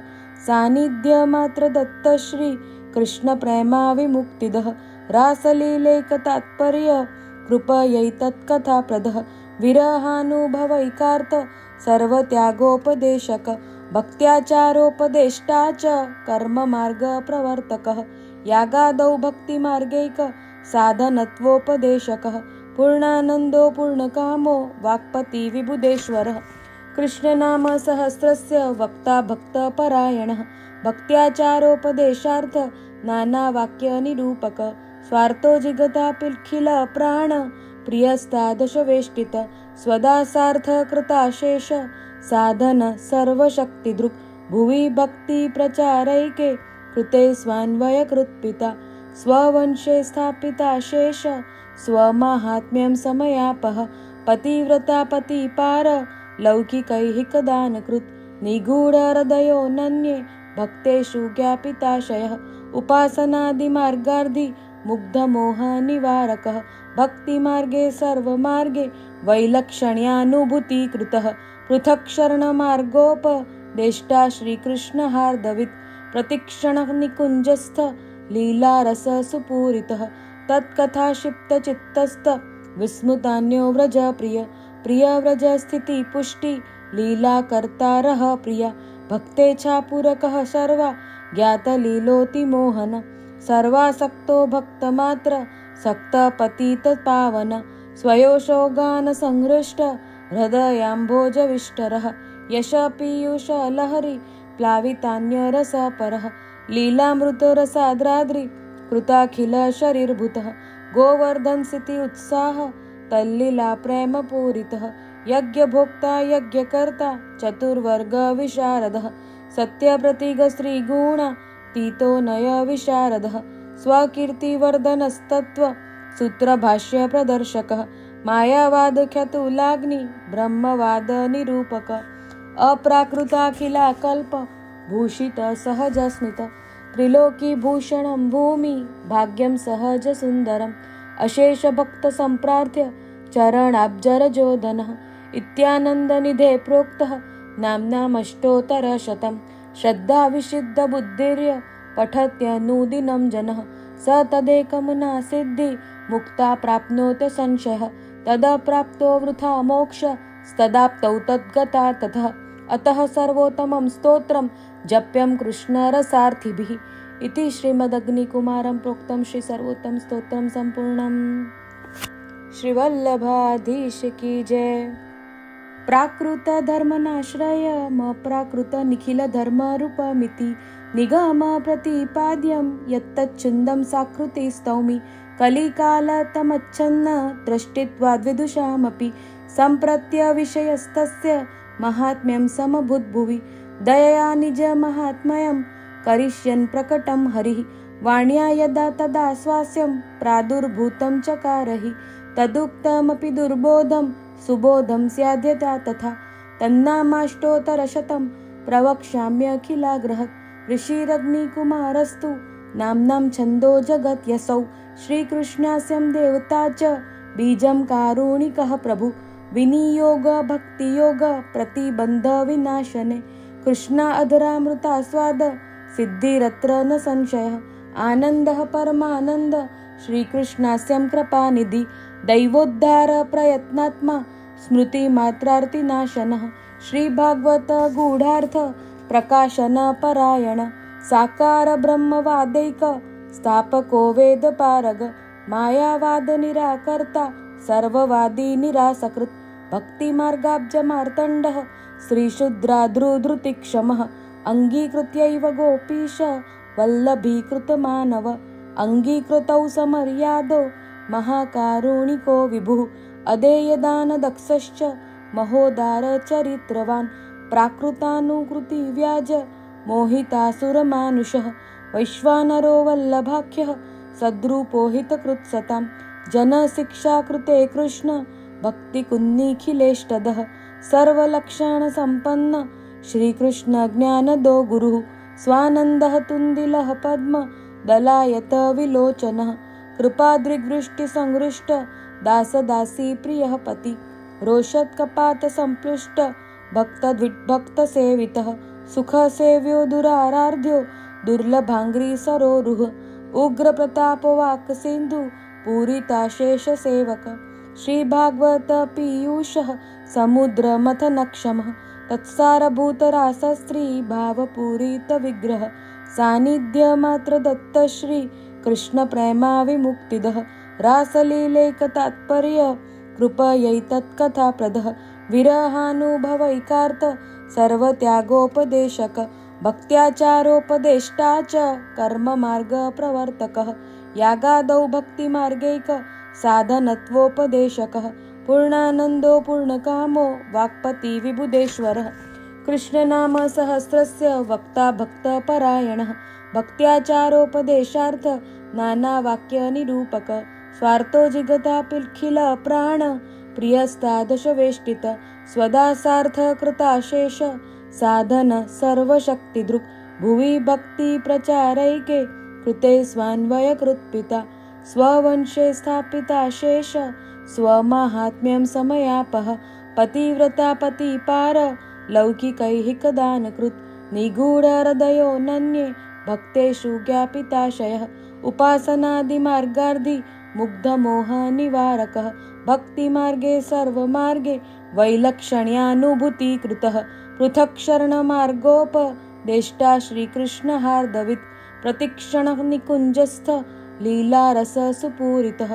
सान्निध्यमात्रदत्तश्री कृष्णप्रेमाविमुक्तिदः रासलीलैकतात्पर्य कृपयैतत्कथाप्रदः विरहानुभवैकार्थ सर्वत्यागोपदेशक भक्त्याचारोपदेष्टा च कर्ममार्गप्रवर्तकः यागादौ भक्तिमार्गैक साधनत्वोपदेशकः पूर्णानन्दो पूर्णकामो वाक्पति विबुधेश्वरः कृष्णनाम सहस्रस्य वक्ता भक्तपरायणः भक्त्याचारोपदेशार्थ नानावाक्यनिरूपक स्वार्थो जिगतापिखिल प्राण प्रियस्तादशवेष्टित स्वदासार्थ कृताशेष साधन सर्वशक्तिदृक् भुवि भक्ति प्रचारैके कृते स्वान्वयकृत्पिता स्ववंशे स्थापिता शेष स्वमाहात्म्यं समयापः पतिव्रता पतिपार लौकिकैहिकदानकृत् निगूढहृदयो नन्ये भक्तेषु ज्ञापिताशयः उपासनादिमार्गार्धि मुग्धमोहनिवारकः भक्तिमार्गे सर्वमार्गे वैलक्षण्यानुभूतिकृतः पृथक् शरणमार्गोपदेष्टा श्रीकृष्णहार्दवित् प्रतिक्षणनिकुञ्जस्थ लीलारससुपूरितः तत्कथाक्षिप्तचित्तस्थ विस्मृतान्यो व्रजप्रिय प्रियव्रजस्थितिपुष्टि लीलाकर्तारः प्रिया भक्तेच्छापूरकः सर्वा ज्ञातलीलोतिमोहन सर्वासक्तो भक्तमात्र सक्तपतितपावन स्वयोषोगानसंहृष्ट हृदयाम्भोजविष्टरः यशपीयूषलहरी प्लावितान्यरसपरः लीलामृतरसाद्राद्रि कृताखिलशरीरभूतः गोवर्धनसिति उत्साह तल्लीला प्रेमपूरितः यज्ञभोक्ता यज्ञकर्ता चतुर्वर्गविशारदः सत्यप्रतिगश्रीगुणातीतो नयविशारदः स्वकीर्तिवर्धनस्तत्त्व सूत्रभाष्यप्रदर्शकः मायावादख्यातुलाग्नि ब्रह्मवादनिरूपक अप्राकृताखिलाकल्प भूषित सहजस्मित त्रिलोकीभूषणं भूमि भाग्यं सहजसुन्दरम् अशेषभक्तसम्प्रार्थ्य चरणाब्जरजोधनः इत्यानन्दनिधे प्रोक्तः नाम्नामष्टोत्तरशतं श्रद्धाविशुद्धबुद्धिर्य पठत्यनुदिनं जनः स तदेकमनासिद्धि मुक्ता प्राप्नोति संशयः तदप्राप्तो वृथा मोक्ष तदाप्तौ तद्गता ततः अतः सर्वोत्तमं स्तोत्रं जप्यं कृष्णरसार्थिभिः इति श्रीमदग्निकुमारं प्रोक्तं श्री सर्वोत्तम स्तोत्रं संपूर्णम्। श्रीवल्लभाधीश की जय। प्राकृत धर्मनाश्रयम् अप्राकृत निखिल धर्मरूपमिति निगम प्रतिपाद्यं यत्तच्छुन्दं साकृति स्तौमि कलिकालतमच्छन्न दृष्टित्वाद्विदुषामपि सम्प्रत्य विषयस्तस्य महात्म्यं समभूद्भुवि दयया निजमहात्म्यं करिष्यन् प्रकटं हरिः वाण्या यदा तदा स्वास्यं प्रादुर्भूतं चकारहि तदुक्तमपि दुर्बोधं सुबोधं स्याद्यथा तथा तन्नामाष्टोत्तरशतं प्रवक्ष्याम्यखिलाग्रहत् ऋषिरग्निकुमारस्तु नाम्नां छन्दो जगत् यसौ श्रीकृष्णास्यं देवता च बीजं कारुणिकः प्रभु विनियोग भक्तियोग प्रतिबन्ध विनाशने कृष्णा अधरामृतास्वाद सिद्धिरत्र न संशयः आनन्दः परमानन्द श्रीकृष्णास्यं कृपानिधि दैवोद्धार प्रयत्नात्मा स्मृतिमात्रार्तिनाशनः श्रीभागवत गूढार्थ प्रकाशन परायण साकार ब्रह्मवादैक स्थापको वेदपारग मायावाद निराकर्ता सर्ववादी निरासकृत् भक्तिमार्गाब्जमार्तण्डः श्रीशुद्राद्रुधृतिक्षमः अङ्गीकृत्यैव गोपीश वल्लभीकृतमानव अङ्गीकृतौ समर्यादो महाकारुणिको विभुः अदेयदानदक्षश्च महोदारचरित्रवान् प्राकृतानुकृतिव्याज मोहितासुरमानुषः वैश्वानरो वल्लभाख्यः सद्रूपो हितकृत्सतां जनशिक्षाकृते कृष्ण भक्तिकुन्निखिलेष्टदः सर्वलक्षणसम्पन्न श्रीकृष्णज्ञानदो गुरुः स्वानन्दः तुन्दिलः पद्म दलायत विलोचनः कृपादृग्वृष्टिसंहृष्ट दासदासी प्रियः पति रोषत्कपातसम्प्लुष्ट भक्तद्विभक्तसेवितः सुखसेव्यो दुराराध्यो दुर्लभाङ्घ्रिसरोरुह उग्रप्रतापवाक्सिन्धु पूरिताशेषसेवक श्रीभागवत पीयूषः समुद्रमथनक्षमः तत्सारभूतरासस्त्री भावपूरितविग्रह सान्निध्यमात्रदत्त श्री कृष्णप्रेमाविमुक्तिदः रासलीलैकतात्पर्य कृपयैतत्कथाप्रदः विरहानुभवैकार्थ सर्वत्यागोपदेशक भक्त्याचारोपदेष्टा च कर्ममार्गप्रवर्तकः यागादौ भक्तिमार्गैक साधनत्वोपदेशकः पूर्णानन्दो पूर्णकामो वाक्पति विबुधेश्वरः कृष्णनाम सहस्रस्य वक्ता भक्तपरायणः भक्त्याचारोपदेशार्थ नानावाक्यनिरूपक स्वार्थो जिगतापिखिल प्राण प्रियस्तादशवेष्टित स्वदासार्थ कृताशेष साधन सर्वशक्तिदृक् भुवि भक्ति प्रचारैके कृते स्वान्वयकृत्पिता स्ववंशे स्थापिता शेष स्वमाहात्म्यं समयापः पतिव्रता पतिपार लौकिकैहिकदानकृत् निगूढहृदयो नन्ये भक्तेषु ज्ञापिताशयः उपासनादिमार्गार्धि मुग्धमोहनिवारकः भक्तिमार्गे सर्वमार्गे वैलक्षण्यानुभूतिकृतः पृथक् शरणमार्गोपदेष्टा श्रीकृष्णहार्दवित् प्रतिक्षणनिकुञ्जस्थ लीलारससुपूरितः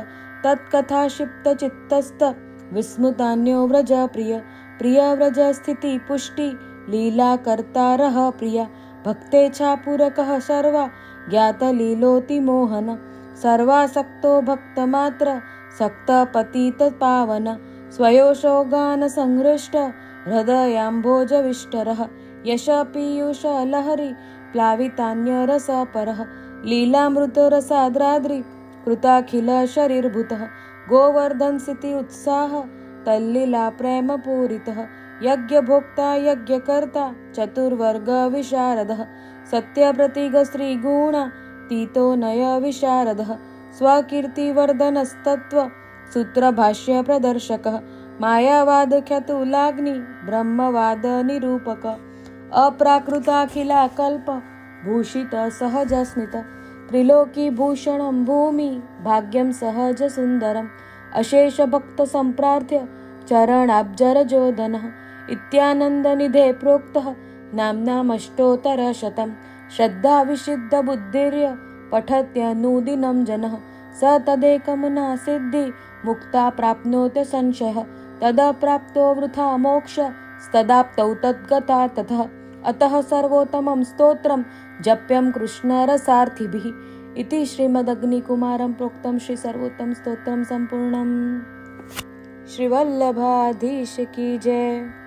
तत्कथाक्षिप्तचित्तस्थ विस्मृतान्यो व्रजप्रिय प्रियव्रजस्थितिपुष्टि लीलाकर्तारः प्रिया भक्तेच्छापूरकः सर्वा ज्ञातलीलोतिमोहन सर्वासक्तो भक्तमात्र सक्तपतितपावन स्वयोषोगानसंहृष्ट हृदयाम्भोजविष्टरः यशपीयूषलहरी प्लावितान्यरसपरः लीलामृतरसाद्राद्रि कृताखिलशरीरभूतः गोवर्धनसिति उत्साह तल्लीला प्रेमपूरितः यज्ञभोक्ता यज्ञकर्ता चतुर्वर्गविशारदः सत्यप्रतिगश्रीगुणातीतो नयविशारदः स्वकीर्तिवर्धनस्तत्त्व सूत्रभाष्यप्रदर्शकः मायावादख्यातुलाग्नि ब्रह्मवादनिरूपक अप्राकृताखिलाकल्प भूषित सहजस्मित त्रिलोकीभूषणं भूमि भाग्यं सहजसुन्दरम् अशेषभक्तसम्प्रार्थ्य चरणाब्जरजोदनः इत्यानन्दनिधे प्रोक्तः नाम्नामष्टोत्तरशतं श्रद्धाविशुद्धबुद्धिर्य पठत्यनुदिनं जनः स तदेकमनासिद्धि मुक्ता प्राप्नोति संशयः तदप्राप्तो वृथा मोक्ष तदाप्तौ तद्गता ततः अतः सर्वोत्तमं स्तोत्रं जप्यं कृष्णरसार्थिभिः इति श्रीमदग्निकुमारं प्रोक्तं श्री सर्वोत्तम स्तोत्रं सम्पूर्णम्। श्रीवल्लभाधीश की जय।